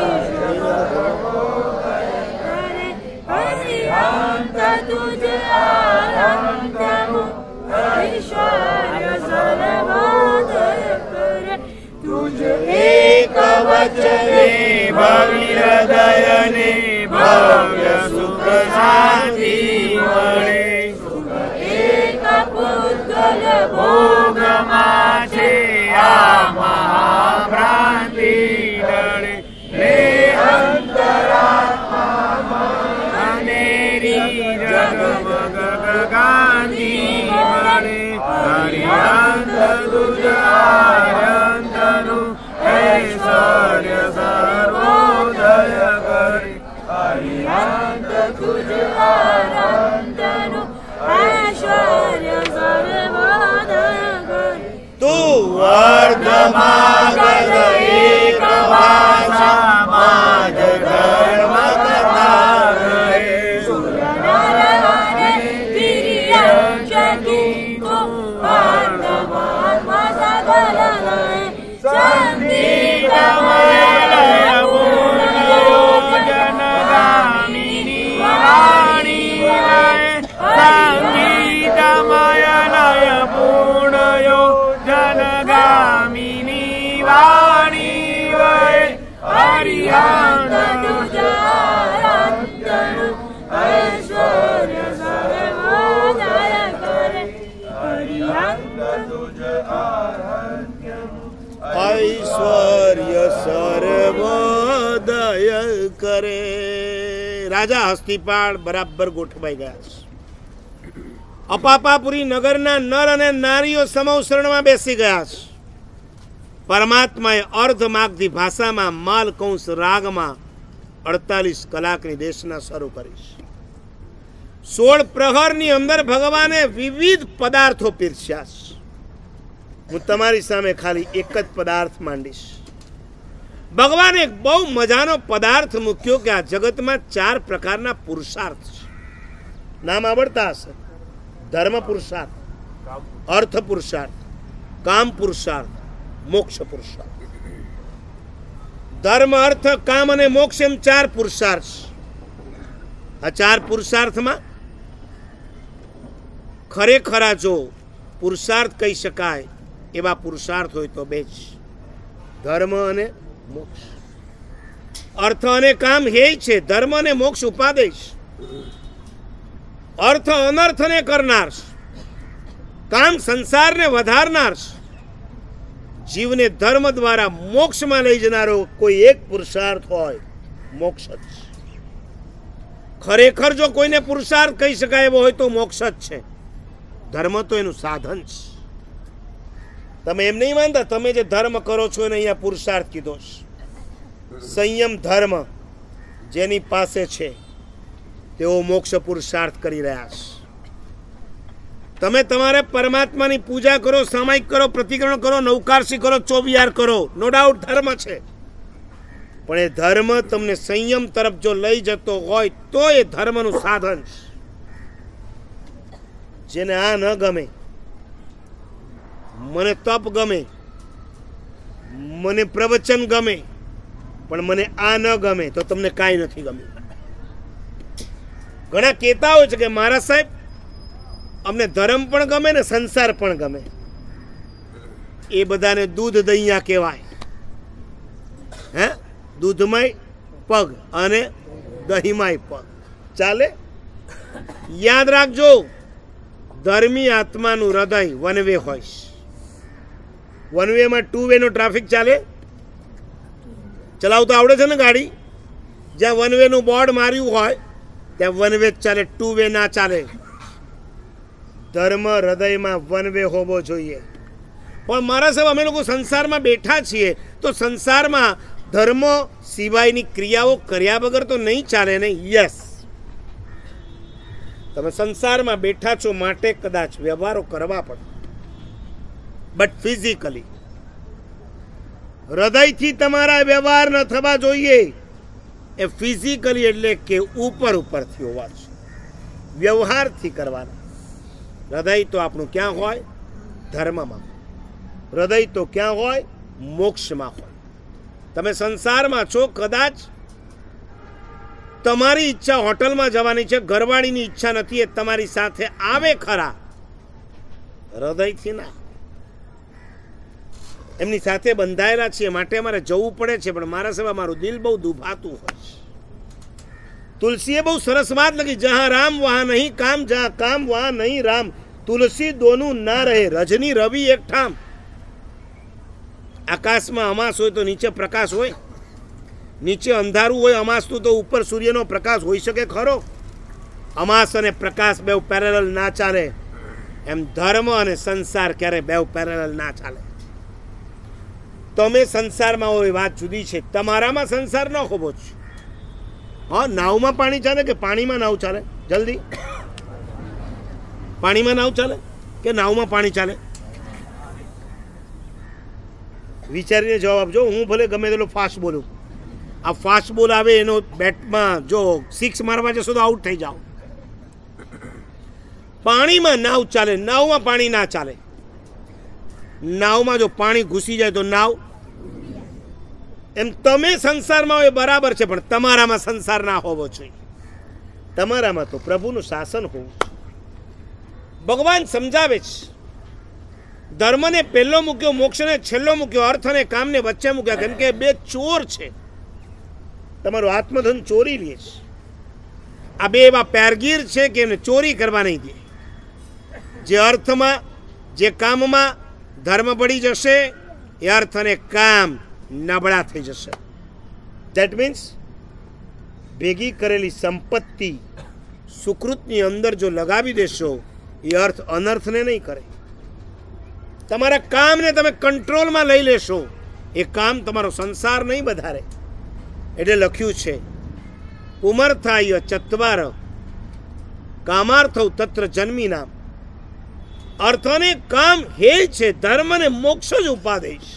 હરિહંત તુજ આરણ્ય ઐશ્વર્ય સર્વોદય કરે. તુજ એક વચને ભવિ હૃદયને ભવ્ય સુખ શાંતિ મળે. એક પૂતગલ ભોગમાં છે આ મહાભ્રાંતિ ડળે. લે અંતરાત્મામાં અનેરી જગમગ ગાંધી મળે. હરિહંત તુજ આરંતનું ઐશ્વર્ય સર્વોદય કરે. હરિહંત તુજ આરંતનું ઐશ્વર્ય સર્વોદય કરે. તું વર્ધમાગલ એક ભાષા માજ ધર્મ કથા રહે. સુર નર ઐશ્વર્ય સર્વોદય કરે. રાજા હસ્તિપાળ બરાબર ગોઠવાઈ ગયા છે. અપાપાપુરી નગરના નર અને નારીઓ સમવસરણમાં બેસી ગયા છે. પરમાત્માએ અર્ધમાગધી ભાષામાં માલ કૌંસ રાગમાં અડતાલીસ કલાકની દેશના શરૂ કરી છે. સોળ પ્રહરની અંદર ભગવાને વિવિધ પદાર્થો પીરસ્યા છે. હું તમારી સામે ખાલી એક જ પદાર્થ માંડીશ. ભગવાને એક બહુ મજાનો પદાર્થ મૂક્યો કે આ જગતમાં ચાર પ્રકારના પુરુષાર્થ છે. નામ આવડતા હશે. ધર્મ પુરુષાર્થ, અર્થ પુરુષાર્થ, કામ પુરુષાર્થ, મોક્ષ પુરુષાર્થ. ધર્મ, અર્થ, કામ અને મોક્ષ એમ ચાર પુરુષાર્થ. આ ચાર પુરુષાર્થમાં ખરેખરા જો પુરુષાર્થ કહી શકાય એવા પુરુષાર્થ હોય તો બે જ, ધર્મ અને મોક્ષ. અર્થ અને કામ હે છે, ધર્મ અને મોક્ષ ઉપાદેશ. અર્થ અનર્થને કરનાર, કામ સંસારને વધારનાર, જીવને ધર્મ દ્વારા મોક્ષમાં લઈ જનારો કોઈ એક પુરુષાર્થ હોય મોક્ષ જ. ખરેખર જો કોઈને પુરુષાર્થ કહી શકાય એવો હોય તો મોક્ષ જ છે. ધર્મ તો એનું સાધન છે. તમે એમ નહીં માનતા તમે જે ધર્મ કરો છો એને અહીંયા પુરુષાર્થ કીધો છે. સંયમ ધર્મ જેની પાસે છે તેઓ મોક્ષ પુરુષાર્થ કરી રહ્યા છે. તમે તમારે પરમાત્માની પૂજા કરો, સામાયિક કરો, પ્રતિક્રમણ કરો, નૌકારસી કરો, ચોવિહાર કરો, નો ડાઉટ ધર્મ છે. પણ એ ધર્મ તમને સંયમ તરફ જો લઈ જતો હોય તો એ ધર્મનું સાધન છે. જેને આ ન ગમે, મને તપ ગમે, મને પ્રવચન ગમે, પણ મને આ ન ગમે તો તમને કાંઈ નથી ગમ્યું. ઘણા કહેતા હોય છે કે મારા સાહેબ અમને ધર્મ પણ ગમે ને સંસાર પણ ગમે. એ બધાને દૂધ દહીંયા કહેવાય. હે, દૂધમાંય પગ અને દહીંમાંય પગ ચાલે. યાદ રાખજો, ધર્મી આત્માનું હૃદય વન વે હોય. વન વેમાં ટુ વે નો ટ્રાફિક ચાલે. ચલાવતો આવડે છે ને ગાડી? જ્યાં વન વે નું બોર્ડ માર્યું હોય ત્યાં વન વે ચાલે, ટુ વે ના ચાલે. ધર્મ હૃદયમાં વન વે હોવો જોઈએ. પણ મારા સાહેબ અમે લોકો સંસારમાં બેઠા છીએ તો સંસારમાં ધર્મ સિવાયની ક્રિયાઓ કર્યા વગર તો નહીં ચાલે ને. યસ, તમે સંસારમાં બેઠા છો માટે કદાચ વ્યવહારો કરવા પડે, બટ ફિઝિકલી હૃદયથી તમારા વ્યવહાર ન થવા જોઈએ. એ ફિઝિકલી એટલે કે ઉપર ઉપરથી હોવા છે, વ્યવહારથી કરવાના. હૃદય તો આપણું ક્યાં હોય? ધર્મમાં. હૃદય તો ક્યાં હોય? મોક્ષમાં હોય. તમે સંસારમાં છો, કદાચ તમારી ઈચ્છા હોટલમાં જવાની છે, ઘરવાળીની ઈચ્છા નથી, એ તમારી સાથે આવે ખરા, હૃદયથી ના. એમની સાથે બંધાયેલા છીએ માટે અમારે જવું પડે છે, પણ મારા સેવા મારું દિલ બહુ દુભાતું હોય છે. તુલસીએ બહુ સરસ વાત લખી, જહાં રામ વહાં નહીં કામ, જહાં કામ વહાં નહીં રામ, તુલસી દોનું ના રહે, રજની રવિ એક ઠામ. આકાશમાં અમાસ હોય તો નીચે પ્રકાશ હોય, નીચે અંધારું હોય અમાસનું તો ઉપર સૂર્યનો પ્રકાશ હોઈ શકે ખરો? અમાસ અને પ્રકાશ બેવ પેરેલલ ના ચાલે. એમ ધર્મ અને સંસાર ક્યારે બેવ પેરેલલ ના ચાલે. તમે સંસારમાં હોય વાત જુદી છે, તમારામાં સંસાર ન હોવો જ. હા, નાવમાં પાણી ચાલે કે પાણીમાં નાવ ચાલે? જલ્દી, પાણીમાં નાવ ચાલે કે નાવમાં પાણી ચાલે? વિચારીને જવાબ આપજો. હું ભલે ગમે તેટલો ફાસ્ટ બોલું, આ ફાસ્ટ બોલ આવે એનો બેટમાં જો સિક્સ મારવા જશો તો આઉટ થઈ જાઓ. પાણીમાં નાવ ચાલે, નાવમાં પાણી ના ચાલે. નાવમાં જો પાણી ઘૂસી જાય તો નાવ. એમ તમે સંસારમાં હોય બરાબર છે, પણ તમારામાં સંસાર ના હોવો જોઈએ. તમારામાં તો પ્રભુનું શાસન હોવું. ભગવાન સમજાવે છે, ધર્મને પહેલો મૂક્યો, મોક્ષને છેલ્લો મૂક્યો, અર્થ અને કામને વચ્ચે મૂક્યા, કેમ કે બે ચોર છે. તમારું આત્મધન ચોરી લે છે. આ બે એવા પેરગીર છે કે એમને ચોરી કરવા નહીં દે. જે અર્થમાં જે કામમાં ધર્મ પડી જશે એ અર્થ અને કામ નબળા થઈ જશે. ધેટ મીન્સ ભેગી કરેલી સંપત્તિ સુકૃતની અંદર જો લગાવી દેશો એ અર્થ અનર્થને નહીં કરે. તમારા કામને તમે કંટ્રોલમાં લઈ લેશો એ કામ તમારો સંસાર નહીં વધારે. એટલે લખ્યું છે પુમર્થાય ચત્વાર કામાર્થૌ તત્ર જન્મી નામ. અર્થ અને કામ હે છે ધર્મ અને મોક્ષ જ ઉપાદેશ.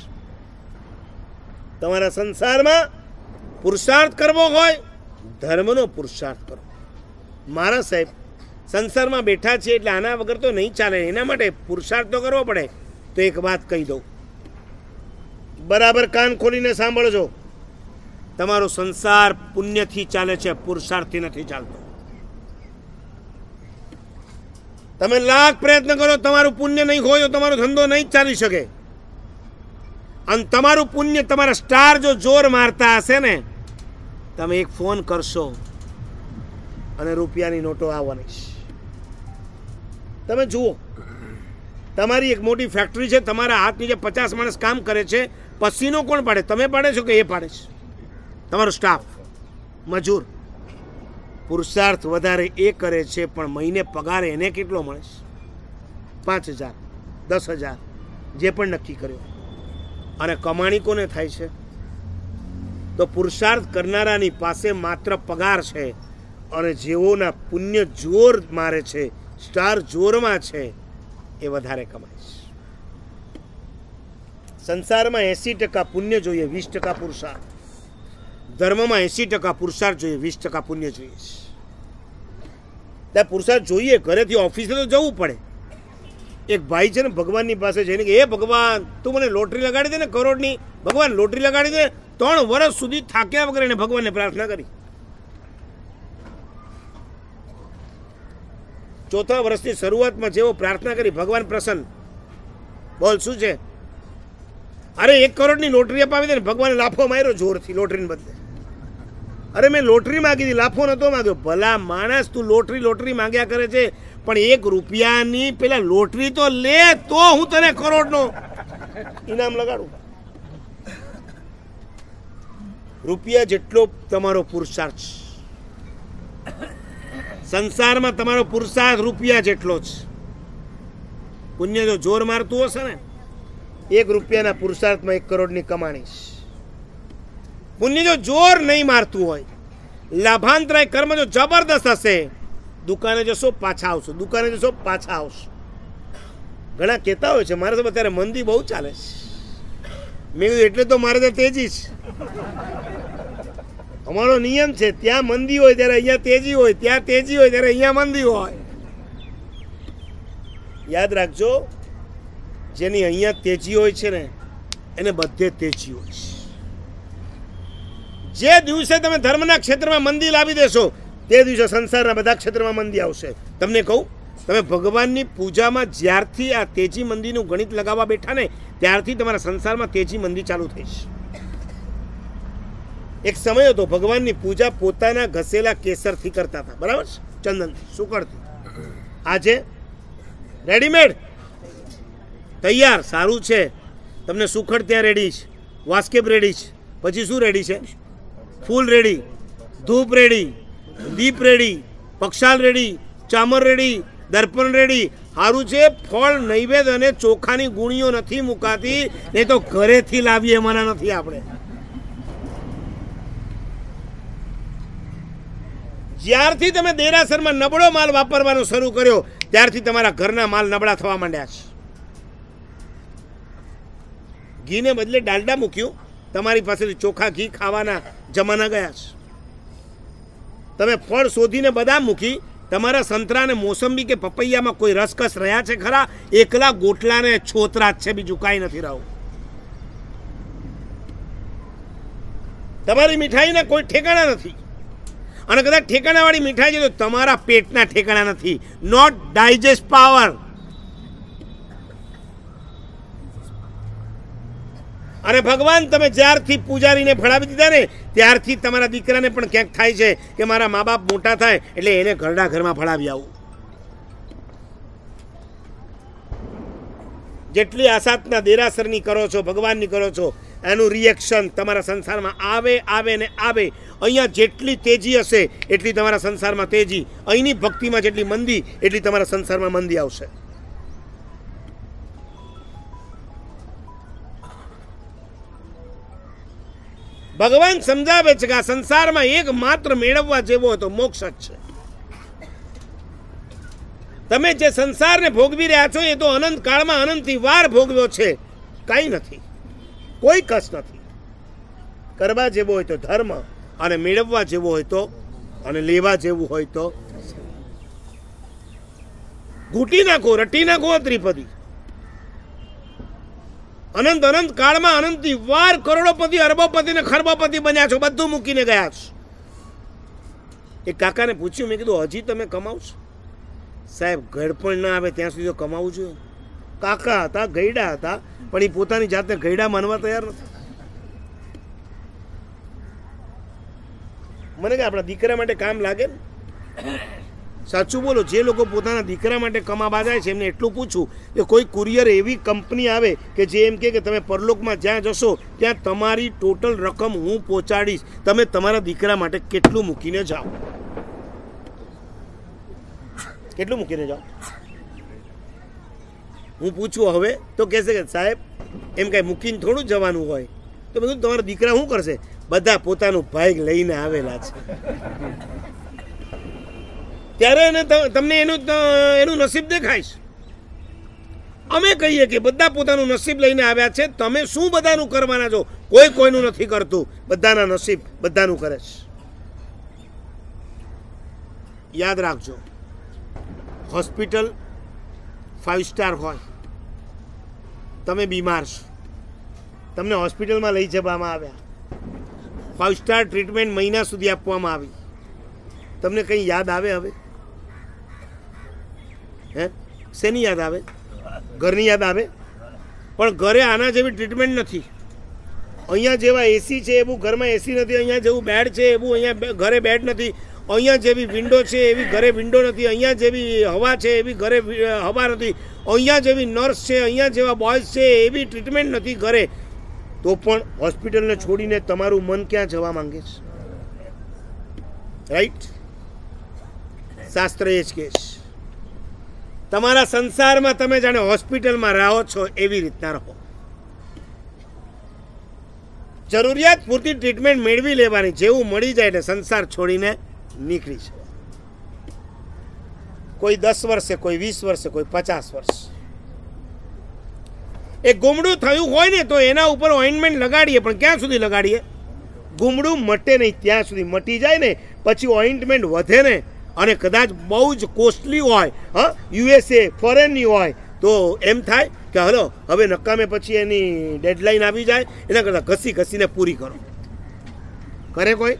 તમારા સંસારમાં પુરુષાર્થ કરવો હોય ધર્મનો પુરુષાર્થ કરો. મારા સાહેબ સંસારમાં બેઠા છે એટલે આના વગર તો નહીં ચાલે, એના માટે પુરુષાર્થ તો કરવો પડે. તો એક વાત કહી દઉં, બરાબર કાન ખોલીને સાંભળજો. તમારો સંસાર પુણ્યથી ચાલે છે, પુરુષાર્થથી નથી ચાલતો. તમે લાખ પ્રયત્ન કરો, તમારું પુણ્ય નહીં હોય તો તમારો ધંધો નહીં ચાલી શકે. અને તમારું પુણ્ય તમારા સ્ટાર જો જોર મારતા હશે ને, તમે એક ફોન કરશો અને રૂપિયાની નોટો આવવાની. તમે જુઓ, તમારી એક મોટી ફેક્ટરી છે, તમારા હાથ નીચે પચાસ માણસ કામ કરે છે, પસીનો કોણ પાડે? તમે પાડે છો કે એ પાડે છે? તમારો સ્ટાફ, મજૂર. પુરુષાર્થ વધારે એ કરે છે, પણ મહિને પગાર એને કેટલો મળે છે? પાંચ હજાર દસ હજાર જે પણ નક્કી કર્યો. અને કમાણી કોને થાય છે? તો પુરુષાર્થ કરનારાની પાસે માત્ર પગાર છે, અને જેઓના પુણ્ય જોર મારે છે, સ્ટાર જોરમાં છે, એ વધારે કમાય છે. સંસારમાં એસી ટકા પુણ્ય જોઈએ, વીસ ટકા પુરુષાર્થ. ધર્મમાં એસી ટકા પુરુષાર્થ જોઈએ, વીસ ટકા પુણ્ય જોઈએ છે. ત્યાં પુરુષાર્થ જોઈએ, ઘરેથી ઓફિસે તો જવું પડે. એક ભાઈ છે ને ભગવાનની પાસે જઈને કે, એ ભગવાન તું મને લોટરી લગાડી દે ને કરોડની, ભગવાન લોટરી લગાડી દે. ત્રણ વર્ષ સુધી થાક્યા વગર એને ભગવાનને પ્રાર્થના કરી. ચોથા વર્ષની શરૂઆતમાં જેવો પ્રાર્થના કરી, ભગવાન પ્રસન્ન. બોલ શું છે? અરે એક કરોડની લોટરી અપાવી દે ને. ભગવાને લાફો માર્યો જોરથી લોટરીને બદલે. અરે મેં લોટરી માગી હતી, લાફો નતો માગ્યો. ભલા માણસ, તું લોટરી લોટરી માંગ્યા કરે છે, પણ એક રૂપિયાની પેલા લોટરી તો લે, તો હું તને કરોડનો ઇનામ લગાડું. રૂપિયા જેટલો તમારો પુરુષાર્થ. સંસારમાં તમારો પુરુષાર્થ રૂપિયા જેટલો જ. પુણ્ય જો જોર મારતું હશે ને, એક રૂપિયાના પુરુષાર્થમાં એક કરોડની કમાણી. પુણ્ય જો જોર નહીં મારતું હોય, લાભાંતરાય કર્મ જો જબરદસ્ત હશે, દુકાને જશો પાછા આવશો, દુકાને જશો પાછા આવશો. ઘણા કહેતા હોય છે મારે તો અત્યારે મંદી બહુ ચાલે છે. મેં કીધું એટલે તો મારે તો તેજી છે. અમારો નિયમ છે, ત્યાં મંદી હોય ત્યારે અહીંયા તેજી હોય, ત્યાં તેજી હોય ત્યારે અહીંયા મંદી હોય. યાદ રાખજો, જેની અહીંયા તેજી હોય છે ને, એને બધે તેજી હોય છે. જે દિવસે તમે ધર્મના ક્ષેત્રમાં મંદી લાવી દેશો, તે દિવસે સંસારના બધા ક્ષેત્રમાં મંદી આવશે. તમને કહું, તમે ભગવાનની પૂજામાં જ્યારથી આ તેજી મંદીનું ગણિત લગાવવા બેઠા ને, ત્યારથી તમારા સંસારમાં તેજી મંદી ચાલુ થઈ છે. એક સમય હતો ભગવાનની પૂજા પોતાના ઘસેલા કેસરથી કરતા હતા, બરાબર છે, ચંદનથી, સુકળથી. આજે રેડીમેડ તૈયાર, સારું છે. તમને સુખડ ત્યાં રેડી છે, વાસ્કેપ રેડી છે, પછી શું રેડી છે? ફૂલ રેડી, ધૂપ રેડી, દીપ રેડી, પક્ષાલ રેડી, ચામર રેડી, દર્પણ રેડી. સારું છે, ફળ નૈવેદ્ય અને ચોખાની ગુણીઓ નથી મુકાતી, નહીં તો ઘરેથી લાવીએ એમાંના નથી આપણે. જ્યારથી તમે દેરાસરમાં નબળો માલ વાપરવાનો શરૂ કર્યો, ત્યારથી તમારા ઘરના માલ નબળા થવા માંડ્યા છે. ઘીને બદલે ડાલડા મૂક્યું, તમારી પાસેથી ચોખા ઘી ખાવાના જમાના ગયા છે. તમે ફળ શોધીને બદામ મૂકી, તમારા સંતરા ને મોસંબી કે પપૈયામાં કોઈ રસકસ રહ્યા છે ખરા? એકલા ગોટલા ને છોતરા જ છે, બીજું કાંઈ નથી રહ્યું. તમારી મીઠાઈના કોઈ ઠેકાણા નથી. અને કદાચ ઠેકાણાવાળી મીઠાઈ છે તો તમારા પેટના ઠેકાણા નથી. Not digest power. અને ભગવાન તમે જ્યારથી પૂજારીને ભણાવી દીધા ને, ત્યારથી તમારા દીકરાને પણ ક્યાંક થાય છે કે મારા મા બાપ મોટા થાય એટલે એને ઘરડા ઘરમાં ભણાવી આવું. જેટલી આસાતના દેરાસરની કરો છો, ભગવાનની કરો છો, એનું રિએક્શન તમારા સંસારમાં આવે આવે ને આવે. અહીંયા જેટલી તેજી હશે એટલી તમારા સંસારમાં તેજી, અહીંની ભક્તિમાં જેટલી મંદી એટલી તમારા સંસારમાં મંદી આવશે. ભગવાન સમજાવે છે કે આ સંસારમાં એક માત્ર મેળવવા જેવો હતો મોક્ષ જ છે. તમે જે સંસારને ભોગવી રહ્યા છો એ તો અનંત કાળમાં અનંતથી વાર ભોગવ્યો છે. કાંઈ નથી, કોઈ કસ નથી. કરવા જેવો હોય તો ધર્મ, અને મેળવવા જેવો હોય તો, અને લેવા જેવું હોય તો ઘૂંટી નાખો, રટી નાખો ત્રિપદી. અનંત અનંત કાળમાં અનંતથી વાર કરોડોપતિ, અરબોપતિ ને ખરબોપતિ બન્યા છો, બધું મૂકીને ગયા છો. એક કાકાને પૂછ્યું, મેં કીધું હજી તમે કમાવશો? સાહેબ ઘડપણ ના આવે ત્યાં સુધી તો કમાવું જોઈએ. કાકા હતા, ગયડા હતા, પણ એ પોતાની જાતને ગયડા માનવા તૈયાર નથી. મને કે આપણા દીકરા માટે કામ લાગે ને? સાચું બોલો, જે લોકો પોતાના દીકરા માટે કમાવા જાય છે એમને એટલું પૂછું કે કોઈ કુરિયર એવી કંપની આવે કે જે એમ કે તમે પરલોકમાં જ્યાં જશો ત્યાં તમારી ટોટલ રકમ હું પહોંચાડીશ, તમે તમારા દીકરા માટે કેટલું મૂકીને જાઓ? કેટલું મૂકીને જાઓ? હું પૂછું હવે તો કહેશે કે સાહેબ એમ કાંઈ મૂકીને થોડું જવાનું હોય. તો બધું તમારા દીકરા શું કરશે? બધા પોતાનું ભાગ લઈને આવેલા છે. ત્યારે એને તમને એનું એનું નસીબ દેખાઈશ. અમે કહીએ કે બધા પોતાનું નસીબ લઈને આવ્યા છે, તમે શું બધાનું કરવાના છો? કોઈ કોઈનું નથી કરતું, બધાના નસીબ બધાનું કરે છે. યાદ રાખજો, હોસ્પિટલ ફાઇવ સ્ટાર હોય, તમે બીમાર છો, તમને હોસ્પિટલમાં લઈ જવામાં આવ્યા, ફાઇવ સ્ટાર ટ્રીટમેન્ટ મહિના સુધી આપવામાં આવી, તમને કંઈ યાદ આવે? હવે હે શેની યાદ આવે? ઘરની યાદ આવે. પણ ઘરે આના જેવી ટ્રીટમેન્ટ નથી. અહીંયા જેવા એસી છે એવું ઘરમાં એસી નથી, અહીંયા જેવું બેડ છે એવું અહીંયા ઘરે બેડ નથી, અહીંયા જેવી વિન્ડો છે એવી ઘરે વિન્ડો નથી, અહીંયા જેવી હવા છે એવી ઘરે હવા નથી, અહીંયા જેવી નર્સ છે, અહીંયા જેવા બોયઝ છે એવી ટ્રીટમેન્ટ નથી ઘરે. તો પણ હોસ્પિટલને છોડીને તમારું મન ક્યાં જવા માંગે છે? રાઈટ? શાસ્ત્ર એ જ કહે છે તમારા સંસારમાં તમે જાણે હોસ્પિટલમાં રહો છો એવી રીતના રહો. જરૂરિયાત પૂરતી ટ્રીટમેન્ટ મેળવી લેવાની, જેવું મળી જાય એટલે સંસાર છોડીને નીકળી છે. કોઈ દસ વર્ષે, કોઈ વીસ વર્ષે, કોઈ પચાસ વર્ષ. એ ગુમડું થયું હોય ને તો એના ઉપર ઓઇન્ટમેન્ટ લગાડીએ, પણ ક્યાં સુધી લગાડીએ? ગુમડું મટે નહીં ત્યાં સુધી. મટી જાય ને પછી ઓઇન્ટમેન્ટ વધે ને, અને કદાચ બહુ જ કોસ્ટલી હોય, હા યુએસએ ફોરેનની હોય, તો એમ થાય કે હલો હવે નકામે પછી એની ડેડલાઇન આવી જાય, એના કરતાં ઘસી ઘસીને પૂરી કરો. કરે કોઈ?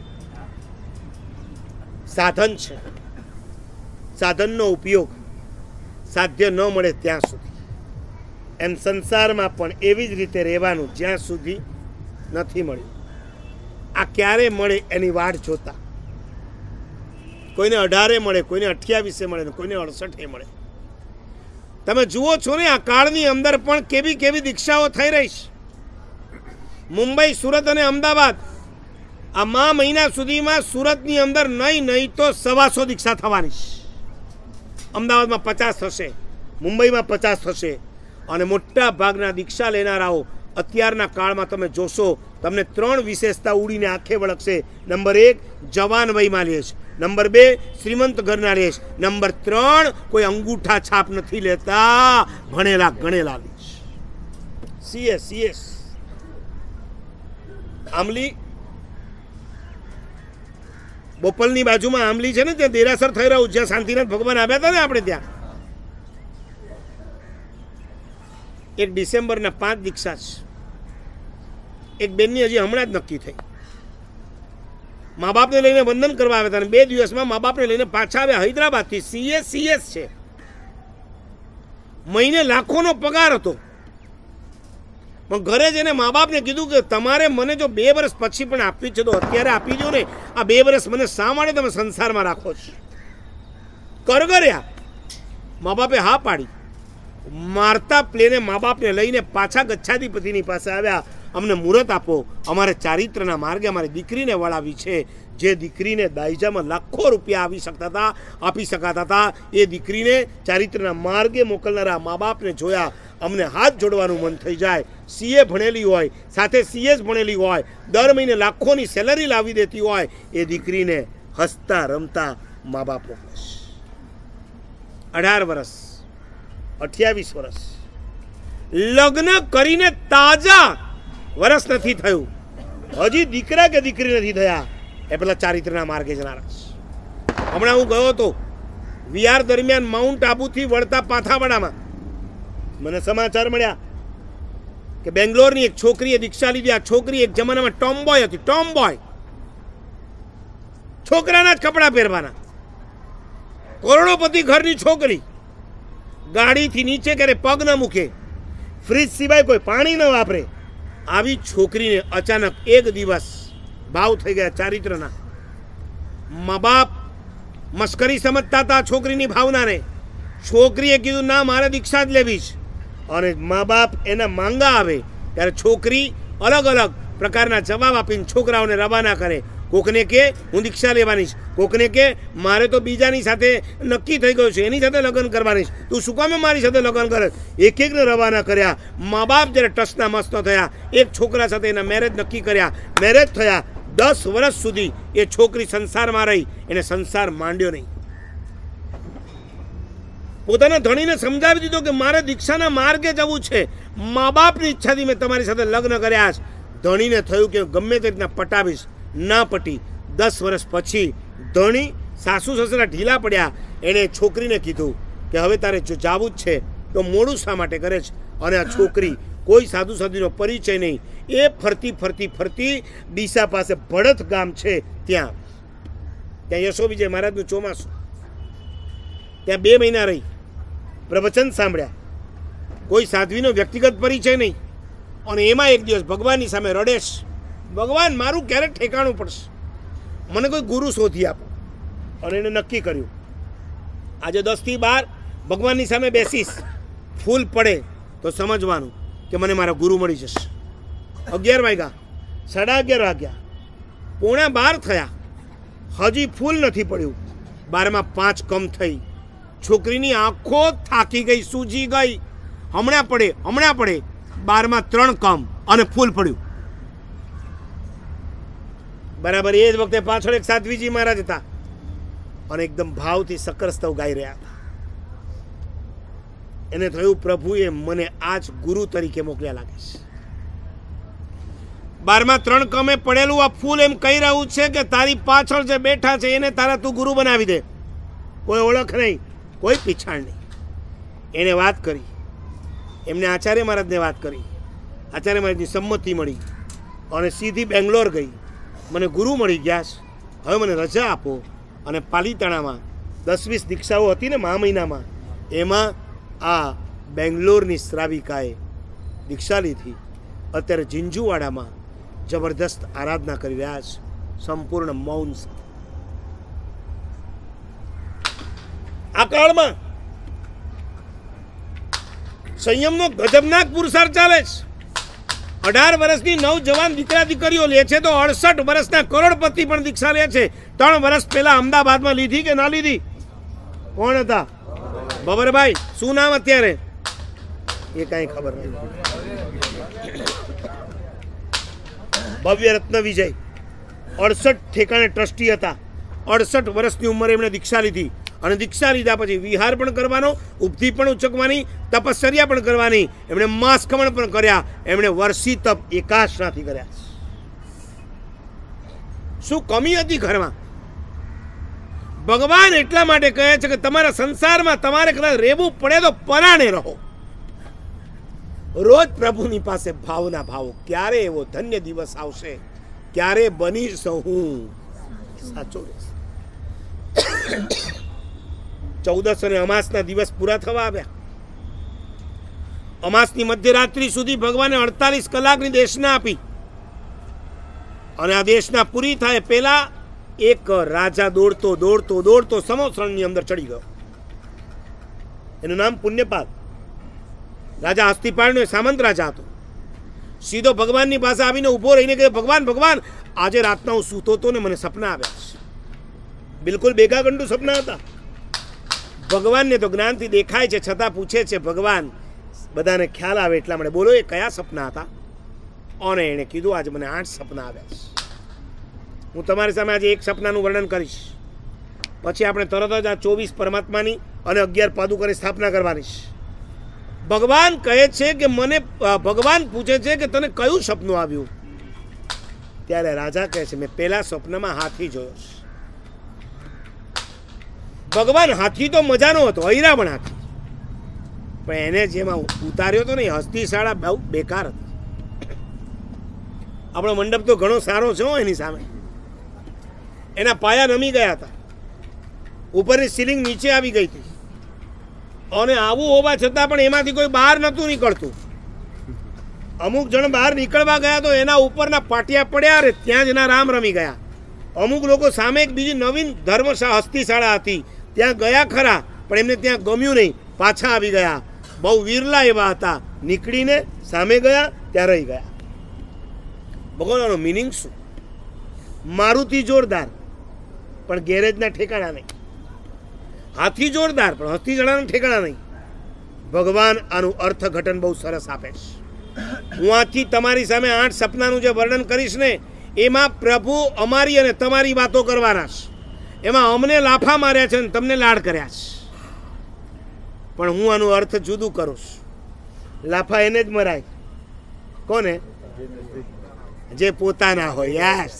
સાધન છે, સાધનનો ઉપયોગ સાધ્ય ન મળે ત્યાં સુધી. એમ સંસારમાં પણ એવી જ રીતે રહેવાનું જ્યાં સુધી નથી મળ્યું. આ ક્યારે મળે એની વાટ જોતા. કોઈને અઢારે મળે, કોઈને અઠ્યાવીસે મળે, કોઈને અડસઠે મળે. તમે જુઓ છો ને આ કાળની અંદર પણ કેવી કેવી દીક્ષાઓ થઈ રહી છે. મુંબઈ, સુરત અને અમદાવાદ આ મા મહિના સુધીમાં સુરતની અંદર નહીં નહીં તો સવાસો દીક્ષા થવાની છે. અમદાવાદમાં પચાસ થશે, મુંબઈમાં પચાસ થશે, અને મોટા ભાગના દીક્ષા લેનારાઓ અત્યારના કાળમાં તમે જોશો તમને ત્રણ વિશેષતા ઉડીને આંખે વળગશે. નંબર એક, જવાન વયમાં લે છે. નંબર બે, શ્રીમંત ઘરના લે છે. નંબર ત્રણ, કોઈ અંગૂઠા છાપ નથી લેતા, ભણેલા ગણેલા લે છે. સીએસ સીએસ આમલી બોપલની બાજુમાં આમલી છે ને, ત્યાં દેરાસર થઈ રહ્યું, જ્યાં શાંતિનાથ ભગવાન આવ્યા હતા ને આપણે ત્યાં. એક ડિસેમ્બરના પાંચ દીક્ષા છે. એક બેનની હજી હમણાં જ નક્કી થઈ. મા બાપને લઈને વંદન કરવા આવ્યા હતા, અને બે દિવસમાં મા બાપને લઈને પાછા આવ્યા હૈદરાબાદથી. સીએસ સીએસ છે, મહિને લાખોનો પગાર હતો. પણ ઘરે જઈને મા બાપને કીધું કે તમારે મને જો બે વર્ષ પછી પણ આપવી છે તો અત્યારે આપી દો ને, આ બે વર્ષ મને શા માટે તમે સંસારમાં રાખો છો? કરગર્યા. મા બાપે હા પાડી. મારતા પ્લેને મા બાપને લઈને પાછા ગચ્છાધિપતિની પાસે આવ્યા. અમને મુહૂર્ત આપો, અમારે ચારિત્રના માર્ગે અમારી દીકરીને વળાવી છે. જે દીકરીને દાયજામાં લાખો રૂપિયા આવી શકતા હતા આપી શકાતા હતા, એ દીકરીને ચારિત્રના માર્ગે મોકલનારા મા બાપને જોયા. અમને હાથ જોડવાનું મન થઈ જાય. સીએ ભણેલી હોય, સાથે સીએ જ ભણેલી હોય, દર મહિને લાખોની સેલરી લાવી દેતી હોય, એ દીકરીને હસતા રમતા મા બાપ મોકલશે. અઢાર વર્ષ, અઠ્યાવીસ વર્ષ, લગ્ન કરીને તાજા વર્ષ નથી થયું, હજી દીકરા કે દીકરી નથી થયા, એ પેલા ચારિત્રના માર્ગે જનારા. હમણાં હું ગયો હતો વિહાર દરમિયાન માઉન્ટ આબુથી વળતા પાથાવાડામાં મને સમાચાર મળ્યા કે બેંગ્લોરની એક છોકરીએ દીક્ષા લીધી. આ છોકરી એક જમાનામાં ટોમબોય હતી. ટોમબોય, છોકરાના જ કપડાં પહેરવાના, કરોડોપતિ ઘરની છોકરી, ગાડીથી નીચે ક્યારે પગ ન મૂકે, ફ્રીજ સિવાય કોઈ પાણી ન વાપરે. આવી છોકરીને અચાનક એક દિવસ ભાવ થઈ ગયા ચારિત્રના. મા બાપ મસ્કરી સમજતા હતા છોકરીની ભાવનાને. છોકરીએ કીધું ના, મારે દીક્ષા જ લેવી છે. અને મા બાપ એના માંગા આવે ત્યારે છોકરી અલગ અલગ પ્રકારના જવાબ આપીને છોકરાઓને રવાના કરે. કોકને કે હું દીક્ષા લેવાની છે, કોકને કે મારે તો બીજાની સાથે નક્કી થઈ ગયું છે, એની સાથે લગ્ન કરવાની છે, તું શું કામે મારી સાથે લગ્ન કરે. એક એકને રવાના કર્યા. મા બાપ જ્યારે ટસના મસ્ત થયા, એક છોકરા સાથે એના મેરેજ નક્કી કર્યા. મેરેજ થયા, દસ વર્ષ સુધી એ છોકરી સંસારમાં રહી, એને સંસાર માંડ્યો નહીં. પોતાના ધણીને સમજાવી દીધો કે મારે દીક્ષાના માર્ગે જવું છે, મા બાપની ઈચ્છાથી મેં તમારી સાથે લગ્ન કર્યા છે. ધણીને થયું કે ગમે તે રીતના પટાવીશ, ના પટી. દસ વર્ષ પછી ધણી સાસુ સસરા ઢીલા પડ્યા. એણે છોકરીને કીધું કે હવે તારે જો જાવું જ છે તો મોડું શા માટે કરે છે. અને આ છોકરી કોઈ સાધુ સાધુનો પરિચય નહીં, એ ફરતી ફરતી ફરતી ડીસા પાસે ભડત ગામ છે ત્યાં ત્યાં યશો વિજય મહારાજનું ચોમાસું, ત્યાં બે મહિના રહી, પ્રવચન સાંભળ્યા. કોઈ સાધ્વીનો વ્યક્તિગત પરિચય નહીં. અને એમાં એક દિવસ ભગવાનની સામે રડેશ, ભગવાન મારું ક્યારે ઠેકાણું પડશે, મને કોઈ ગુરુ શોધી આપો. અને એને નક્કી કર્યું આજે દસથી બાર ભગવાનની સામે બેસીશ, ફૂલ પડે તો સમજવાનું કે મને મારા ગુરુ મળી જશે. અગિયાર વાગ્યા, સાડા અગિયાર વાગ્યા, પોણા બાર થયા, હજી ફૂલ નથી પડ્યું. બારમાં પાંચ કમ થઈ. છોકરીની આંખો થાકી ગઈ, સૂજી ગઈ. હમણાં પડે હમણાં પડે. બારમાં ત્રણ કમ અને ફૂલ પડ્યું. બરાબર એ જ વખતે પાછળ એક સાધ્વીજી મહારાજ હતા અને એકદમ ભાવથી સકર સ્તવ ગાઈ રહ્યા હતા. એને થયું પ્રભુએ મને આજ ગુરુ તરીકે મોકલ્યા લાગે છે. બારમાં ત્રણ કમે પડેલું આ ફૂલ એમ કહી રહ્યું છે કે તારી પાછળ જે બેઠા છે એને તારા તું ગુરુ બનાવી દે. કોઈ ઓળખ નહીં, કોઈ પીછાણ નહીં. એને વાત કરી, એમને આચાર્ય મહારાજને વાત કરી. આચાર્ય મહારાજની સંમતિ મળી અને સીધી બેંગ્લોર ગઈ. મને ગુરુ મળી ગયા છે, હવે મને રજા આપો. અને પાલીતાણામાં દસ વીસ દીક્ષાઓ હતી ને મહા મહિનામાં, એમાં આ બેંગ્લોરની શ્રાવિકાએ દીક્ષા લીધી. અત્યારે ઝીંઝુવાડામાં જબરદસ્ત આરાધના કરી રહ્યા છે, સંપૂર્ણ મૌન સાથે. આ કાળમાં સંયમનો ગજબનાક પુરુષાર્થ ચાલે છે. અઢાર વર્ષની નવજવાન દીકરા દીકરીઓ લે છે તો અડસઠ વર્ષના કરોડપતિ પણ દીક્ષા લે છે. ત્રણ વર્ષ પહેલા અમદાવાદમાં લીધી કે ના લીધી? કોણ હતા? બબરભાઈ. શું નામ અત્યારે? એ કઈ ખબર નહીં. ભવ્ય રત્ન વિજય અડસઠ ઠેકાણે ટ્રસ્ટી હતા. અડસઠ વર્ષની ઉંમરે એમણે દીક્ષા લીધી. અને દીક્ષા લીધા પછી વિહાર પણ કરવાનો, ઉપધિ પણ ઉચકવાની, તપશ્ચર્યા પણ કરવાની. એમણે માસકમણ પણ કર્યા. એમણે વર્ષી તપ એકાશનાથી કર્યા. શું કમી હતી ઘરમાં? ભગવાન એટલા માટે કહે છે કે તમારા સંસારમાં તમારે કદાચ રહેવું પડે તો પરાણે રહો. રોજ પ્રભુની પાસે ભાવના ભાવો. ક્યારે એવો ધન્ય દિવસ આવશે, ક્યારે બનીશ હું સાચો. ચૌદસ અને અમાસના દિવસ પૂરા થવા આવ્યા. અમાસની મધ્યરાત્રિ સુધી ભગવાને અડતાલીસ કલાકની દેશના આપી. અને આ દેશના પૂરી થાય પહેલા એક રાજા દોડતો દોડતો દોડતો સમોસરણની અંદર ચડી ગયો. એનું નામ પુણ્યપાલ. રાજા હસ્તિપાળનો સામંત રાજા હતો. સીધો ભગવાનની પાસે આવીને ઊભો રહીને કહે, ભગવાન ભગવાન આજે રાતના હું સૂતો હતો ને મને સપના આવ્યા છે. બિલકુલ બેગાગંડુ સપના હતા. ભગવાનને તો જ્ઞાનથી દેખાય છે, છતાં પૂછે છે ભગવાન બધાને ખ્યાલ આવે એટલા માટે બોલો એ કયા સપના હતા? અને એણે કીધું આજે મને આઠ સપના આવ્યા છે. હું તમારી સામે આજે એક સપનાનું વર્ણન કરીશ, પછી આપણે તરત જ આ ચોવીસ પરમાત્માની અને અગિયાર પાદુકાની સ્થાપના કરવાની છે. ભગવાન કહે છે કે મને ભગવાન પૂછે છે કે તને કયું સપનું આવ્યું? ત્યારે રાજા કહે છે મેં પહેલા સ્વપ્નમાં હાથી જોયો છે. ભગવાન હાથી તો મજાનો હતો, હૈરાવણ હાથી, પણ એને જેમાં ઉતાર્યો હતો ને એ હસ્તીશાળા બહુ બેકાર હતી. આપણો મંડપ તો ઘણો સારો છે એની સામે. એના પાયા નમી ગયા હતા, ઉપરની સીલિંગ નીચે આવી ગઈ હતી, અને આવું હોવા છતાં પણ એમાંથી કોઈ બહાર નહોતું નીકળતું. અમુક જણ બહાર નીકળવા ગયા તો એના ઉપરના પાટિયા પડ્યા, અરે ત્યાં જ એના રામ રમી ગયા. અમુક લોકો સામે એક બીજી નવીન ધર્મશાળા હસ્તીશાળા હતી, ત્યાં ગયા ખરા, પણ એમને ત્યાં ગમ્યું નહીં, પાછા આવી ગયા. બહુ વિરલા એવા હતા, નીકળીને સામે ગયા ત્યાં રહી ગયા. ભગવાનનો મિનિંગ શું? મારુતિ જોરદાર પણ ગેરેજના ઠેકાણા નહીં, હાથી જોરદાર પણ હસ્તીશાળાના ઠેકાણા નહીં. ભગવાન આનું અર્થઘટન બહુ સરસ આપે છે. હું આથી તમારી સામે આઠ સપનાનું જે વર્ણન કરીશ ને એમાં પ્રભુ અમારી અને તમારી વાતો કરવાના છે. એમાં અમને લાફા માર્યા છે અને તમને લાડ કર્યા છે, પણ હું આનું અર્થ જુદું કરું છું. લાફા એને જ મરાય, કોને? જે પોતાના હોય. યસ,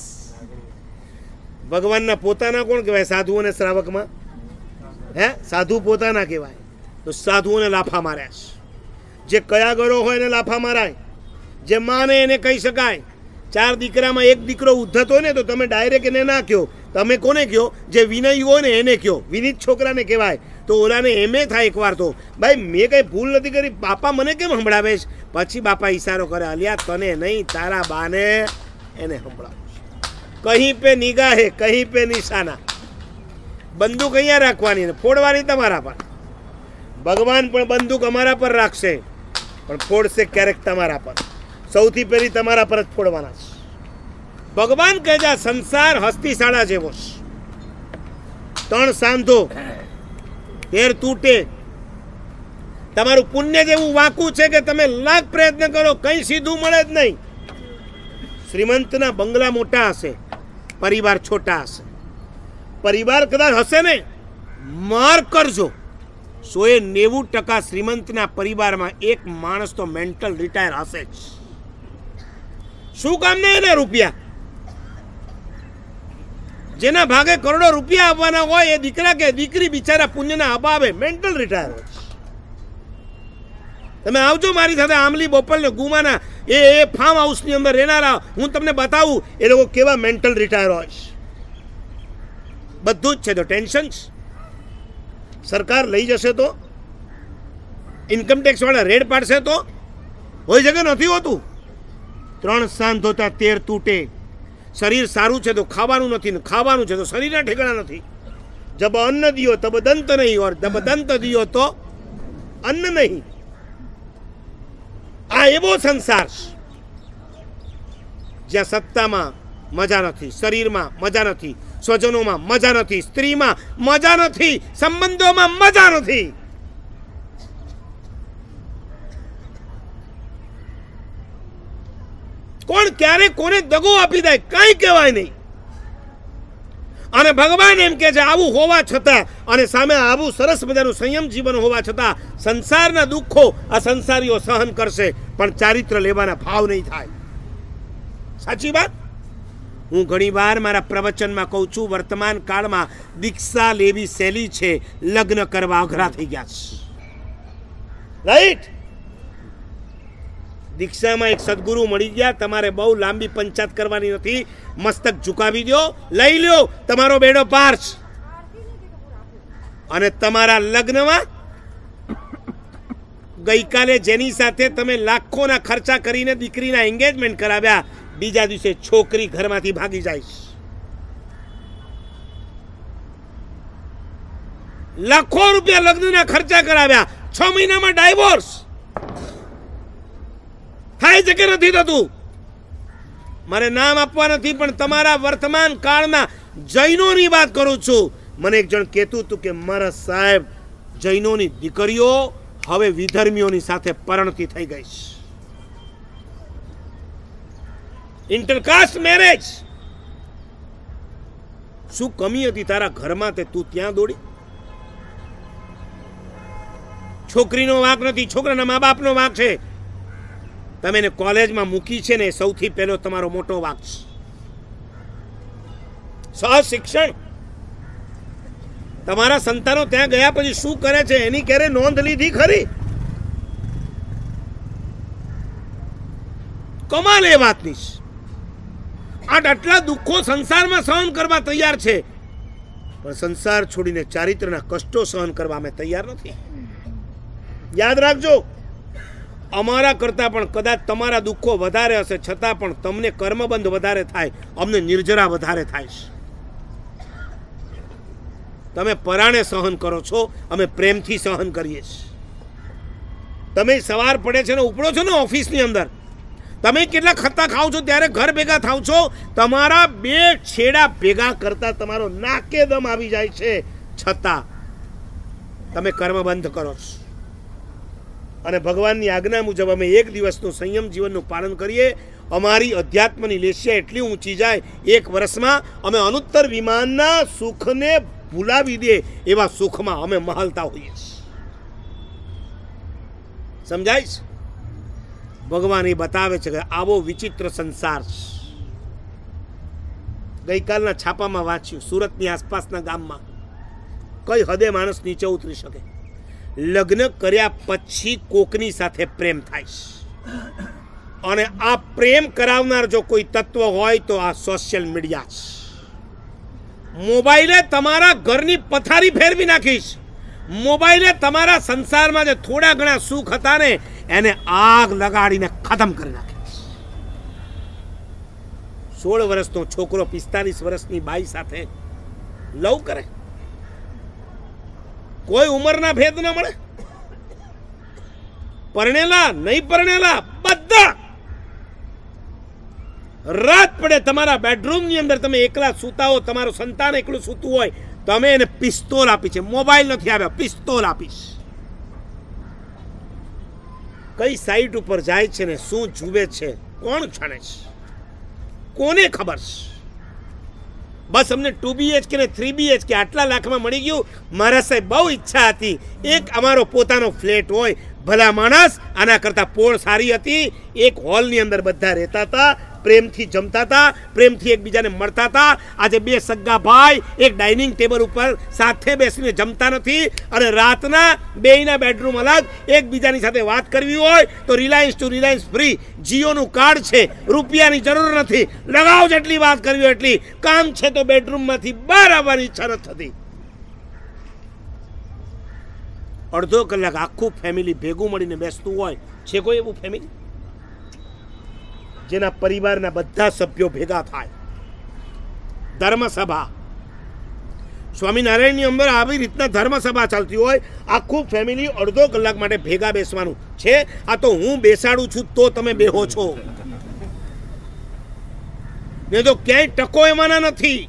ભગવાનના પોતાના કોણ કહેવાય? સાધુ અને શ્રાવકમાં હે સાધુ પોતાના કહેવાય. તો સાધુઓને લાફા માર્યા છે. જે કયા ગરો હોય એને લાફા મારાય, જે માને એને કહી શકાય. ચાર દીકરામાં એક દીકરો ઉદ્ધત હોય ને તો તમે ડાયરેક્ટ એને ના કહો, તમે કોને કહો? જે વિનય હોય ને એને કહો, વિનીત છોકરાને કહેવાય. તો ઓલાને એમે થાય એકવાર તો ભાઈ મેં કંઈ ભૂલ નથી કરી, બાપા મને કેમ સંભળાવે છે? પછી બાપા ઈશારો કરે, અલિયા તને નહીં તારા બાને એને સંભળાવું. કहीं पे નિગાહે કहीं पे નિશાના. બંદૂક અહીંયા રાખવાની ને ફોડવાની તમારા પર. ભગવાન પણ બંદૂક અમારા પર રાખશે, પણ ફોડશે ક્યારેક તમારા પર. સૌથી પહેલી તમારા પર જ ફોડવાના છે. ભગવાન કહે છે સંસાર હસ્તીશાળા જેવો છે. ત્રણ સાંધો, તેર તૂટે. તમારું પુણ્ય જેવું વાંકું છે કે તમે લાખ પ્રયત્ન કરો કંઈ સીધું મળે જ નહીં. શ્રીમંતના બંગલા મોટા હશે, પરિવાર છોટા હશે. પરિવાર કદાચ હશે ને, માર કરજો, સોએ નેવું ટકા શ્રીમંતના પરિવારમાં એક માણસ તો મેન્ટલ રિટાયર હશે જ. શું કામ ને એના રૂપિયા? જેના ભાગે કરોડો રૂપિયા આવવાના હોય એ દીકરા કે દીકરી બિચારા પુણ્યના અભાવે મેન્ટલ રિટાયર હોય. તમે આવજો મારી સાથે આમલી બોપલ ને ગુમાના એ એ ફાર્મ હાઉસની અંદર રહેનારા, હું તમને બતાવું એ લોકો કેવા મેન્ટલ રિટાયર હોય. બધું જ છે તો ટેન્શન. સરકાર લઈ જશે તો, ઇન્કમટેક્સ વાળા રેડ પાડશે તો હોય છે કે નથી હોતું? ત્રણ સાંજ હોતા તેર તૂટે. શરીર સારું છે તો ખાવાનું નથી, ને ખાવાનું છે તો શરીરના ઠેકાણા નથી. જબ અન્ન દિયો તબ દંત નહીં, ઓર જબ દંત દિયો તો અન્ન નહીં. આ એવો સંસાર જ્યાં સત્તામાં મજા નથી, શરીરમાં મજા નથી, સ્વજનોમાં મજા નથી, સ્ત્રીમાં મજા નથી, સંબંધોમાં મજા નથી. કોણ ક્યારે કોને દગો આપી દે કઈ કહેવાય નહીં. અને ભગવાન એમ કે છે આવું હોવા છતાં અને સામે આવું સરસ મજાનું સંયમ જીવન હોવા છતાં સંસારના દુઃખો આ સંસારીઓ સહન કરશે, પણ ચારિત્ર લેવાના ભાવ નહીં થાય. સાચી વાત. હું ઘણી વાર મારા પ્રવચનમાં કહું છું, વર્તમાન કાળમાં દીક્ષા લેવી સહેલી છે, લગ્ન કરવા અઘરા થઈ ગયા છે. રાઈટ. દીક્ષામાં એક સદગુરુ મળી ગયા, તમારે બહુ લાંબી પંચાત કરવાની નથી, મસ્તક ઝુકાવી દો, લઈ લ્યો, તમારો બેડો પાર છે. અને તમારા લગ્નમાં ગઈકાલે જેની સાથે તમે લાખોના ખર્ચા કરીને દીકરીના એન્ગેજમેન્ટ કરાવ્યા, બીજા દિવસે છોકરી ઘરમાંથી ભાગી જાય. લાખો રૂપિયા લગ્નના ખર્ચા કરાવ્યા, છ મહિનામાં ડાયવોર્સ. થાય છે કે નથી થતું? મારે નામ આપવા નથી, પણ તમારા વર્તમાન કાળના જૈનોની વાત કરું છું. મને એક જણ કહેતું હતું કે મારા સાહેબ, જૈનોની દીકરીઓ હવે વિધર્મીઓની સાથે પરણતી થઈ ગઈ છે. Intercaste marriage. શું કમી હતી તારા ઘરમાં તે તું ત્યાં દોડી? છોકરીનો વાંક નથી, છોકરાના મા બાપનો વાંક છે. તમે એને કોલેજમાં મૂકી છે ને, સૌથી પહેલો તમારો મોટો વાંક છે. સહશિક્ષણ. તમારા સંતાનો ત્યાં ગયા પછી શું કરે છે એની ક્યારે નોંધ લીધી ખરી? કમાલ એ વાતની. આટલા દુઃખો સંસારમાં સહન કરવા તૈયાર છે, પણ સંસાર છોડીને ચારિત્રના કષ્ટો સહન કરવા અમે તૈયાર નથી. યાદ રાખજો, અમારા કરતા પણ કદાચ તમારા દુઃખો વધારે હશે, છતાં પણ તમને કર્મબંધ વધારે થાય, અમને નિર્જરા વધારે થાય છે. તમે પરાણે સહન કરો છો, અમે પ્રેમથી સહન કરીએ છીએ. તમે સવાર પડે છે ને ઉપડો છો ને ઓફિસની અંદર, તમે કેટલા ખત્તા ખાવ છો ત્યારે ઘર ભેગા થાવ છો, તમારા બે છેડા ભેગા કરતા તમારો નાકે દમ આવી જાય છે, છતાં તમે કર્મ બંધ કરો છો. અને ભગવાનની આજ્ઞા મુજબ અમે એક દિવસનું સંયમ જીવનનું પાલન કરીએ. અમારી અધ્યાત્મની લેશિયા એટલી ઊંચી જાય, એક વર્ષમાં અમે અનુત્તર વિમાનના સુખને ભૂલાવી દે એવા સુખમાં અમે મહાલતા હોઈએ છીએ. સમજાય છે? ભગવાન એ બતાવે છે કે આવો વિચિત્ર સંસાર છે. ગઈકાલના છાપામાં વાંચ્યું, સુરતની આસપાસના ગામમાં કઈ હદે માણસ નીચે ઉતરી શકે. લગ્ન કર્યા પછી કોકની સાથે પ્રેમ થાય છે, અને આ પ્રેમ કરાવનાર જો કોઈ તત્વ હોય તો આ સોશિયલ મીડિયા છે. મોબાઈલે તમારા ઘરની પથારી ફેરવી નાખીશ. મોબાઈલે તમારા સંસારમાં જે થોડા ઘણા સુખ હતા ને એને આગ લગાડીને ખતમ કરી નાખે. સોળ વર્ષનો છોકરો પિસ્તાલીસ વર્ષની બાઈ સાથે લવ કરે, કોઈ ઉંમરના ભેદ ન મળે. પરણેલા નહીં પરણેલા બધા રાત પડે તમારા બેડરૂમની અંદર તમે એકલા સૂતા હો, તમારું સંતાન એકલું સૂતું હોય, તમે એને પિસ્તોલ આપી છે. મોબાઈલ નથી આવ્યા, પિસ્તોલ આપીશ. કઈ સાઈટ ઉપર જાય છે ને શું જુએ છે કોણ જાણે છે, કોને ખબર છે? બસ અમને ટુ બીએચકે ને થ્રી બીએચકે આટલા લાખમાં મળી ગયું. મારા સાહેબ બહુ ઈચ્છા હતી એક અમારો પોતાનો ફ્લેટ હોય. ભલા માણસ, આના કરતા પોળ સારી હતી. એક હોલની અંદર બધા રહેતા હતા, પ્રેમથી જમતા હતા, પ્રેમથી એકબીજાને મળતા હતા. આજે બે સગા ભાઈ એક ડાઇનિંગ ટેબલ ઉપર સાથે બેસીને જમતા નથી, અને રાતના બેયના બેડરૂમ અલગ. એકબીજાની સાથે વાત કરવી હોય તો રિલાયન્સ ટુ રિલાયન્સ ફ્રી જીઓનું કાર્ડ છે, રૂપિયાની જરૂર નથી. લગાવ જેટલી વાત કરવી હોય એટલી. કામ છે તો બેડરૂમમાંથી બહાર આવવાની ઈચ્છા નથી થતી. અડધો કલાક આખું ફેમિલી ભેગું મળીને બેસતું હોય. છે કોઈ એવું ફેમિલી જેના પરિવારના બધા સભ્યો ભેગા થાય? ધર્મસભા, સ્વામિનારાયણની અંદર આવી રીતના ધર્મસભા ચાલતી હોય, આખું ફેમિલી અડધો કલાક માટે ભેગા બેસવાનું છે. આ તો હું બેસાડું છું તો તમે બેહો છો, ને તો ક્યાંય ટકો એમાંના નથી.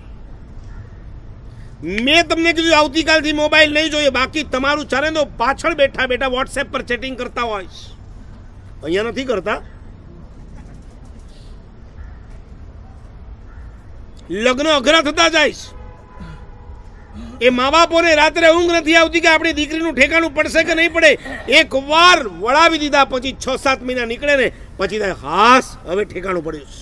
મેં તમને કીધું આવતીકાલથી મોબાઈલ નહીં જોઈએ, બાકી તમારું ચાલે તો પાછળ બેઠા બેઠા વોટ્સએપ પર ચેટિંગ કરતા હોય. અહીંયા નથી કરતા. લગ્ન અઘરા થતા જાય. એ મા બાપોને રાત્રે ઊંઘ નથી આવતી કે આપણી દીકરીનું ઠેકાણું પડશે કે નહીં પડે. એક વાર વળાવી દીધા પછી છ સાત મહિના નીકળે ને પછી થાય હાસ હવે ઠેકાણું પડ્યું.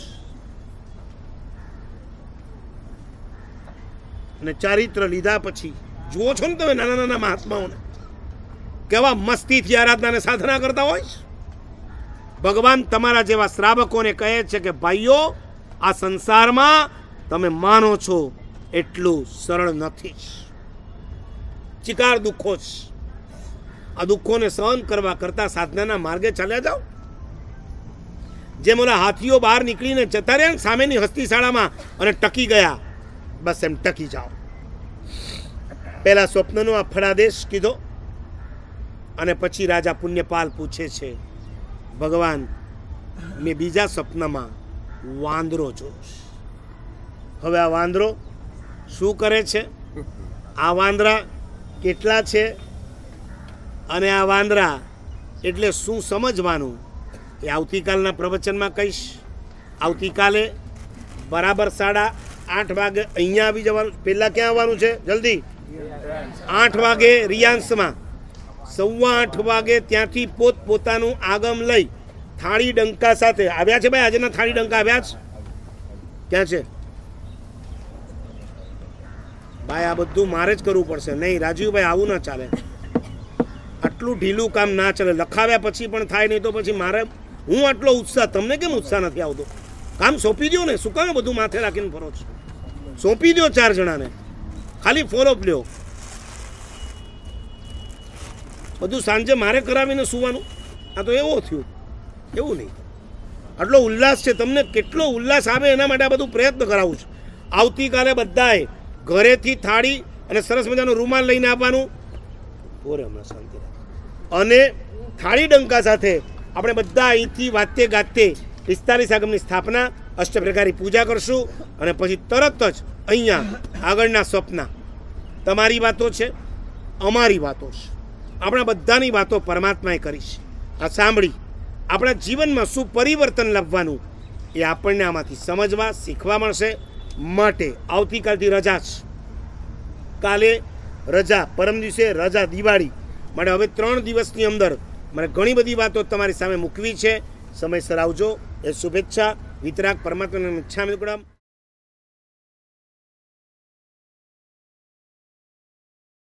અને ચારિત્ર લીધા પછી જુઓ છો ને તમે નાના નાના મહાત્માઓને કેવા મસ્તીથી આરાધનાને સાધના કરતા હોય. ભગવાન તમારા જેવા શ્રાવકોને કહે છે કે ભાઈઓ, આ સંસારમાં તમે માનો છો એટલું સરળ નથી. ચિકાર દુઃખો છે. આ દુઃખોને સહન કરવા કરતા સાધનાના માર્ગે ચાલ્યા જાઓ. જેમ ઓલા હાથીઓ બહાર નીકળીને જતા રહ્યા સામેની હસ્તીશાળામાં અને ટકી ગયા, બસ એમ ટકી જાઓ. પહેલા સ્વપ્નનો આ ફળાદેશ કીધો, અને પછી રાજા પુણ્યપાલ પૂછે છે ભગવાન મેં બીજા સપનામાં વાંદરો જોયો. હવે આ વાંદરો શું કરે છે, આ વાંદરા કેટલા છે અને આ વાંદરા એટલે શું સમજવાનું એ આવતીકાલના પ્રવચનમાં કહીશ. આવતીકાલે બરાબર સાડા આઠ વાગે અહીંયા આવી જવાનું. પહેલાં ક્યાં આવવાનું છે? જલ્દી આઠ વાગે રિયાન્સમાં, સવા આઠ વાગે ત્યાંથી પોત પોતાનું આગમ લઈ થાળી ડંકા સાથે આવ્યા છે. ભાઈ આજના થાળી ડંકા આવ્યા છે? ક્યાં છે ભાઈ? આ બધું મારે જ કરવું પડશે. નહીં રાજીવભાઈ, આવું ના ચાલે. આટલું ઢીલું કામ ના ચાલે. લખાવ્યા પછી પણ થાય નહીં તો પછી મારે હું આટલો ઉત્સાહ, તમને કેમ ઉત્સાહ નથી આવતો? કામ સોંપી દો ને, શું કામ બધું માથે રાખીને ફરો છો? સોંપી દો ચાર જણાને, ખાલી ફોલોઅપ લ્યો. બધું સાંજે મારે કરાવીને સુવાનું, આ તો એવો થયું. એવું નહીં. આટલો ઉલ્લાસ છે તમને, કેટલો ઉલ્લાસ આવે એના માટે આ બધું પ્રયત્ન કરાવું છું. આવતીકાલે બધાએ ઘરેથી થાળી અને સરસ મજાનો રૂમાલ લઈને આવવાનું. ઓરે હમણાં શાંતિ રાખ. અને થાળી ડંકા સાથે આપણે બધા અહીંથી વાતે ગાતે પિસ્તાલીસ આગમની સ્થાપના, અષ્ટપ્રકારી પૂજા કરશું અને પછી તરત જ અહીંયા આગળના સ્વપ્ન. તમારી વાતો છે, અમારી વાતો છે, આપણા બધાની વાતો પરમાત્માએ કરી છે. આ સાંભળી આપણા જીવનમાં શું પરિવર્તન લાવવાનું એ આપણને આમાંથી સમજવા શીખવા મળશે. માટે આવતીકાલથી રજા છે, કાલે રજા, પરમ દિવસે રજા, દિવાળી. માટે હવે ત્રણ દિવસની અંદર મને ઘણી બધી વાતો તમારી સામે મૂકવી છે. સમયસર આવજો એ શુભેચ્છા. વિતરાગ પરમાત્માને ઈચ્છામિ ગુણામ.